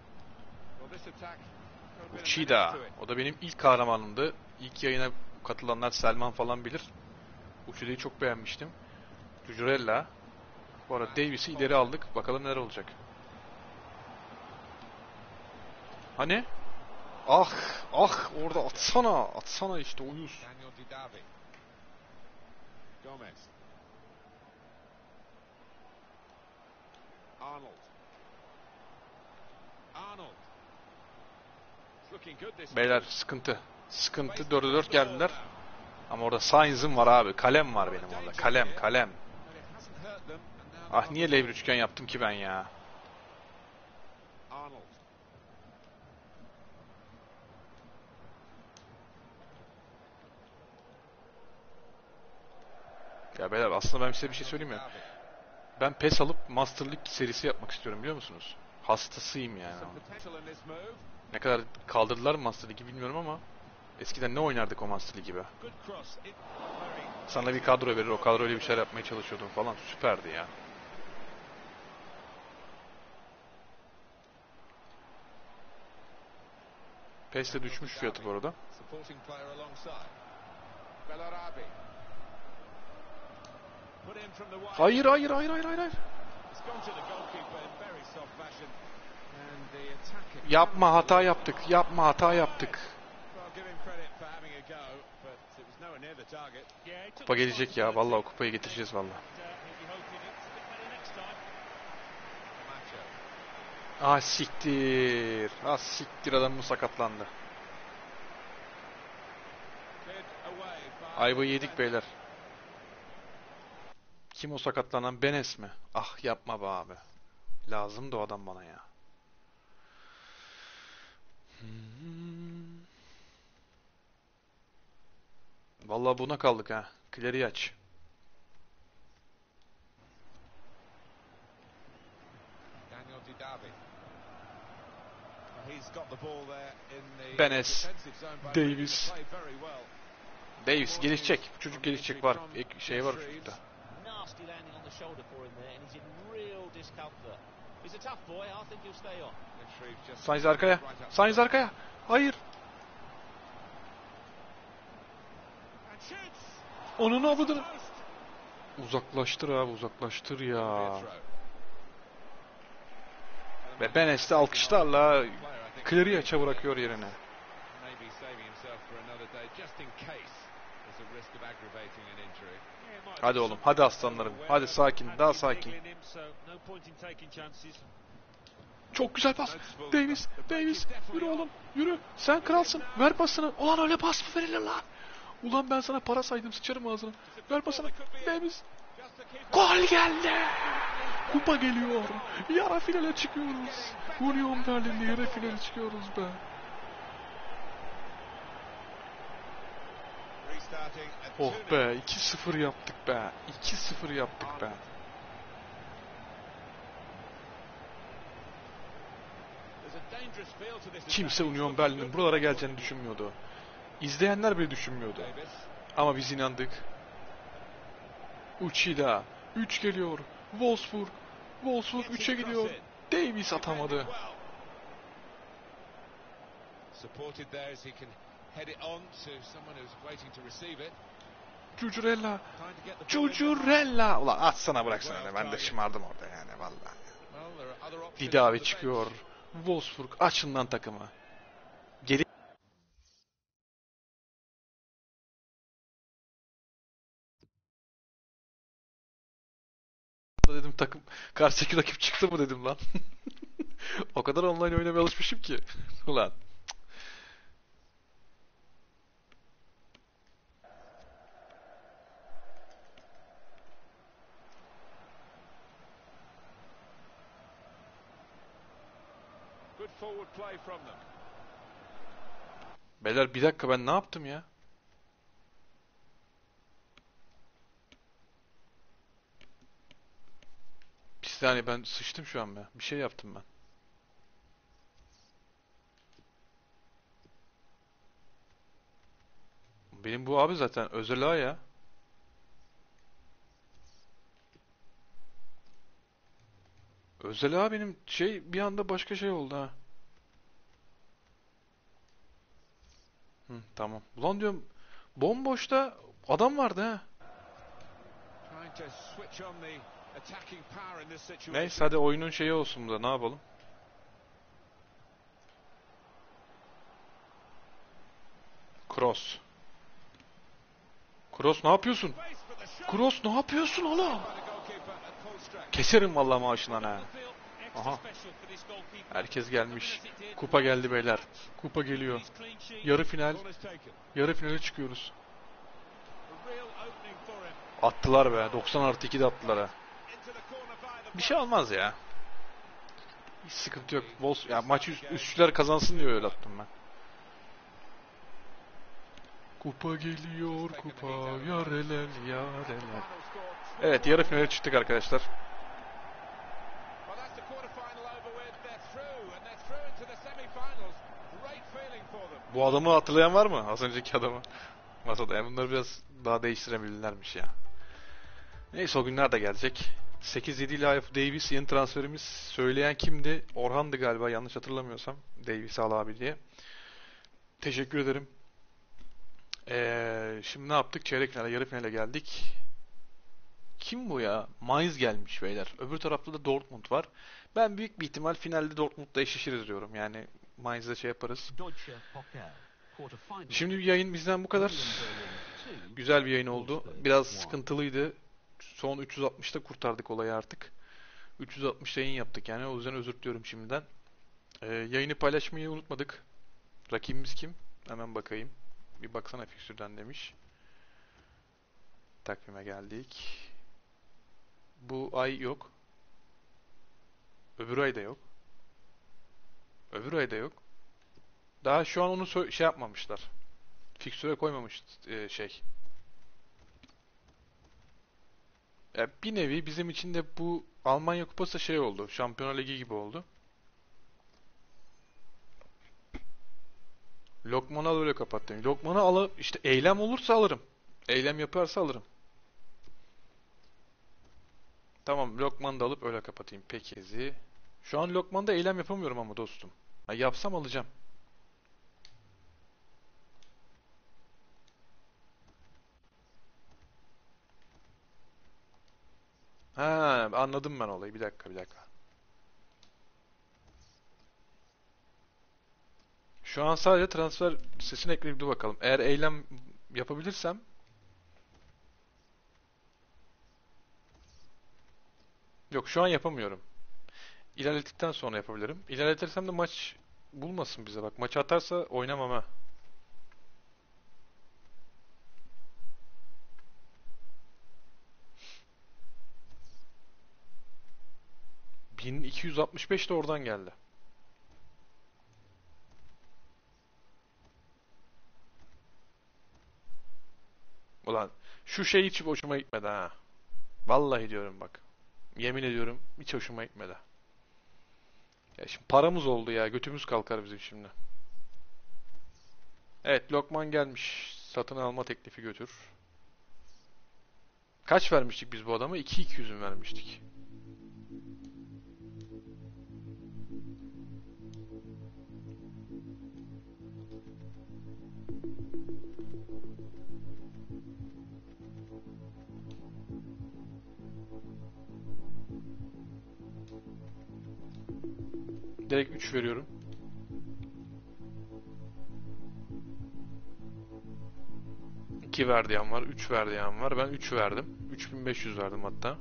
Uchida. O da benim ilk kahramanımdı. İlk yayına katılanlar Selman falan bilir. Uchida'yı çok beğenmiştim. Cucurella. Bu arada Davis'i ileri aldık. Bakalım neler olacak. Hani? Ah, ah orada atsana. Atsana işte uyuz. Daniel Didavi. Gomez. Arnold. Arnold. It's looking good this Beyler sıkıntı. Sıkıntı 4'e 4 geldiler. Ama orada Sainz'ım var abi. Kalem var benim orada. Kalem, kalem. Ah niye lever üçgen yaptım ki ben ya? Arnold. Ya beyler aslında ben size bir şey söyleyeyim mi? Ben PES alıp Master League serisi yapmak istiyorum biliyor musunuz? Hastasıyım yani. Ne kadar kaldırdılar mı Master League'i bilmiyorum ama eskiden ne oynardık o Master League'i be? Sana bir kadro verir, o kadroyla bir şeyler yapmaya çalışıyordum falan. Süperdi ya. PES'te düşmüş fiyatı bu arada. Hayır, hayır, hayır, hayır, hayır. Yapma, hata yaptık. Yapma, hata yaptık. Kupa gelecek ya. Vallahi o kupayı getireceğiz vallahi. Ah siktir. Ah siktir adamım sakatlandı. Ayvayı yedik beyler. Kim o sakatlanan? Benes mi? Ah yapma be abi. Lazımdı o adam bana ya. Vallahi buna kaldık ha. Kleri aç. Daniel Didavi. He's got the ball there in the Benes, defensive zone by Davis. played very well. Davis gelişecek. Bu çocuk gelişecek var. Şey var çocukta. Nasty landing on the shoulder for him there, and he's in real discomfort. He's a tough boy. I think he'll stay on. Sainz arkaya. Sainz arkaya. Hayır. Onun avıdır. Uzaklaştır abi, uzaklaştır ya. Ve Benes de alkışlarla Cleary'i açı bırakıyor yerine. Hadi oğlum, hadi aslanlarım. Hadi sakin, daha sakin. Çok güzel pas. Davis, Davis. Yürü oğlum, yürü. Sen kralsın. Ver pasını. Ulan öyle pas mı verilir lan? Ulan ben sana para saydım, sıçarım ağzına. Ver pasını. Davis. Gol geldi. Kupa geliyor. Yarı finale çıkıyoruz. Union Berlin'de yarı finale çıkıyoruz be. Oh be, 2-0 yaptık be. 2-0 yaptık be. Kimse Union Berlin'in buralara geleceğini düşünmüyordu. İzleyenler bile düşünmüyordu. Ama biz inandık. Uchida. 3 geliyor. Wolfsburg. Wolfsburg 3'e gidiyor. Davis atamadı. Cucurella. Cucurella. Ulan atsana bıraksana. Ben de şımardım orada yani vallahi. Didavi çıkıyor. Wolfsburg açın lan takımı. Geri dedim takım karşıdaki rakip çıktı mı dedim lan. O kadar online oynamaya alışmışım ki. Ulan. Beyler bir dakika ben ne yaptım ya? Bir saniye ben sıçtım şu an be. Bir şey yaptım ben. Benim bu abi zaten özel ağ ya. Özel ağ benim şey bir anda başka şey oldu ha. Hı, tamam. Ulan diyorum bomboşta adam vardı ha. attacking power in this situation. Neyse hadi oyunun şeyi olsun da ne yapalım? Kroos. Kroos ne yapıyorsun? Space for the shot Kroos ne yapıyorsun oğlum? by the goalkeeper at full stretch. Keserim vallahi maaşından ha. Extra Aha. special for this goalkeeper. Herkes gelmiş. Kupa geldi beyler. Kupa geliyor. His clean sheet. Yarı final. Corner's taken. Yarı finale çıkıyoruz. A real opening for him. Attılar be. 90+2 de attılar ha. Into the corner by the Bir şey olmaz ya. Hiç sıkıntı yok. Ya maçı üstçüler kazansın diye öyle attım ben. Kupa geliyor kupa yareler yareler. final score. Evet yarı finale çıktık arkadaşlar. Well, that's the quarter-final over with. They're through, and they're through into the semi-finals. Great feeling for them. Bu adamı hatırlayan var mı? Az önceki adamı. Masada. Yani bunları biraz daha değiştirebilirlermiş ya. Neyse o günler de gelecek. 8-7 Life Davis yeni transferimiz. Söyleyen kimdi? Orhan'dı galiba yanlış hatırlamıyorsam. Davis al abi diye. Teşekkür ederim. Şimdi ne yaptık? Çeyrek finale, yarı finale geldik. Kim bu ya? Mainz gelmiş beyler. Öbür tarafta da Dortmund var. Ben büyük bir ihtimal finalde Dortmund'da eşleşiriz diyorum. Yani Mainz'de şey yaparız. Deutsche Pokal quarter-final. Şimdi bir yayın bizden bu kadar. Union Berlin 2, Güzel bir yayın oldu. Biraz Wolfsburg 1. sıkıntılıydı. Son 360'ta kurtardık olayı artık. 360 yayın yaptık yani. O yüzden özür diliyorum şimdiden. Yayını paylaşmayı unutmadık. Rakibimiz kim? Hemen bakayım. Bir baksana fikstürden demiş. Takvime geldik. Bu ay yok. Öbür ay da yok. Öbür ay da yok. Daha şu an onu şey yapmamışlar. Fikstüre koymamış şey. Ya bir nevi bizim için de bu Almanya Kupası şey oldu. Şampiyonlar Ligi gibi oldu. Lokman'ı al öyle kapattım. Lokman'ı alıp işte eylem olursa alırım. Eylem yaparsa alırım. Tamam Lokman'ı da alıp öyle kapatayım. Pekezi. Şu an Lokman'da eylem yapamıyorum ama dostum. Ha, yapsam alacağım. Ha, anladım ben olayı. Bir dakika, bir dakika. Şu an sadece transfer listesine ekleyip dur bakalım. Eğer eylem yapabilirsem yok şu an yapamıyorum. İlerlettikten sonra yapabilirim. İlerletirsem de maç bulmasın bize bak. Maç atarsa oynamam ha. ...1265 de oradan geldi. Ulan şu şey hiç hoşuma gitmedi ha. Vallahi diyorum bak. Yemin ediyorum hiç hoşuma gitmedi. Ya şimdi paramız oldu ya. Götümüz kalkar bizim şimdi. Evet Lokman gelmiş. Satın alma teklifi götür. Kaç vermiştik biz bu adama? 2.200 mü vermiştik? Direkt 3 veriyorum. İki verdiğim var, 3 verdiğim var. Ben 3 verdim. 3500 verdim hatta.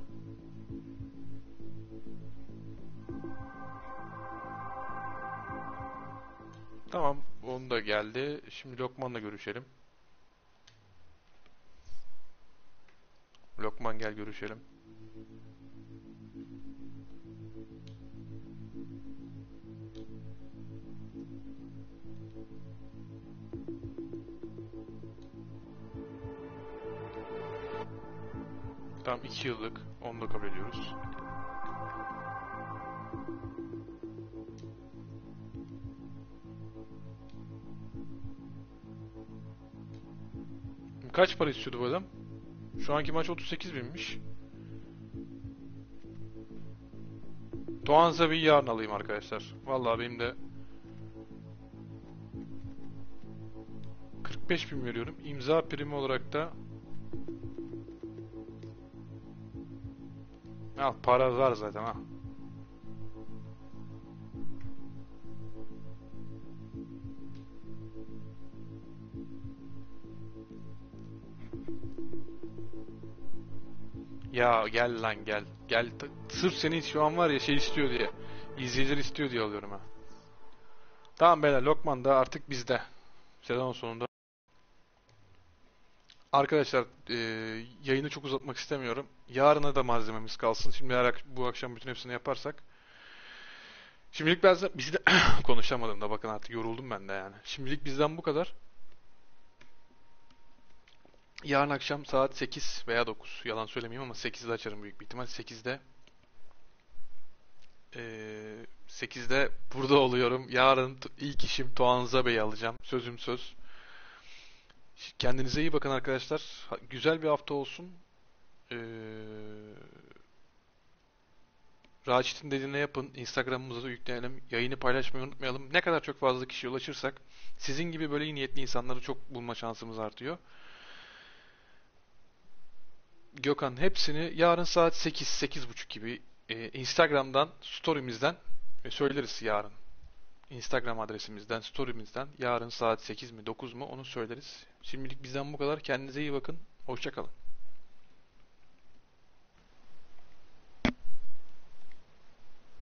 Tamam, onu da geldi. Şimdi Lokman'la görüşelim. Lokman gel görüşelim. Tamam 2 yıllık. Onu da kabul ediyoruz. Kaç para istiyordu bu adam? Şu anki maç 38 binmiş. Doğan bir yarın alayım arkadaşlar. Vallahi benim de 45 bin veriyorum. İmza primi olarak da Al, para var zaten ha. Ya gel lan gel. Gel. Sırf senin şu an var ya şey istiyor diye. İzleyiciler istiyor diye alıyorum ha. Tamam beyler, Lokman da artık bizde. Sezon sonunda. Arkadaşlar yayını çok uzatmak istemiyorum. Yarına da malzememiz kalsın. Şimdi bu akşam bütün hepsini yaparsak. Şimdilik bizi de konuşamadım da, bakın artık yoruldum ben de yani. Şimdilik bizden bu kadar. Yarın akşam saat 8 veya 9. Yalan söylemeyeyim ama 8'de açarım büyük bir ihtimal. 8'de burada oluyorum. Yarın ilk işim Doğan Bey'i alacağım. Sözüm söz. Kendinize iyi bakın arkadaşlar. Güzel bir hafta olsun. Raşit'in dediğini yapın. Instagram'ımıza da yükleyelim. Yayını paylaşmayı unutmayalım. Ne kadar çok fazla kişiye ulaşırsak sizin gibi böyle iyi niyetli insanları çok bulma şansımız artıyor. Gökhan, hepsini yarın saat 8-8.30 gibi Instagram'dan, story'mizden söyleriz yarın. Instagram adresimizden, story'mizden yarın saat 8 mi 9 mu onu söyleriz. Şimdilik bizden bu kadar. Kendinize iyi bakın. Hoşça kalın.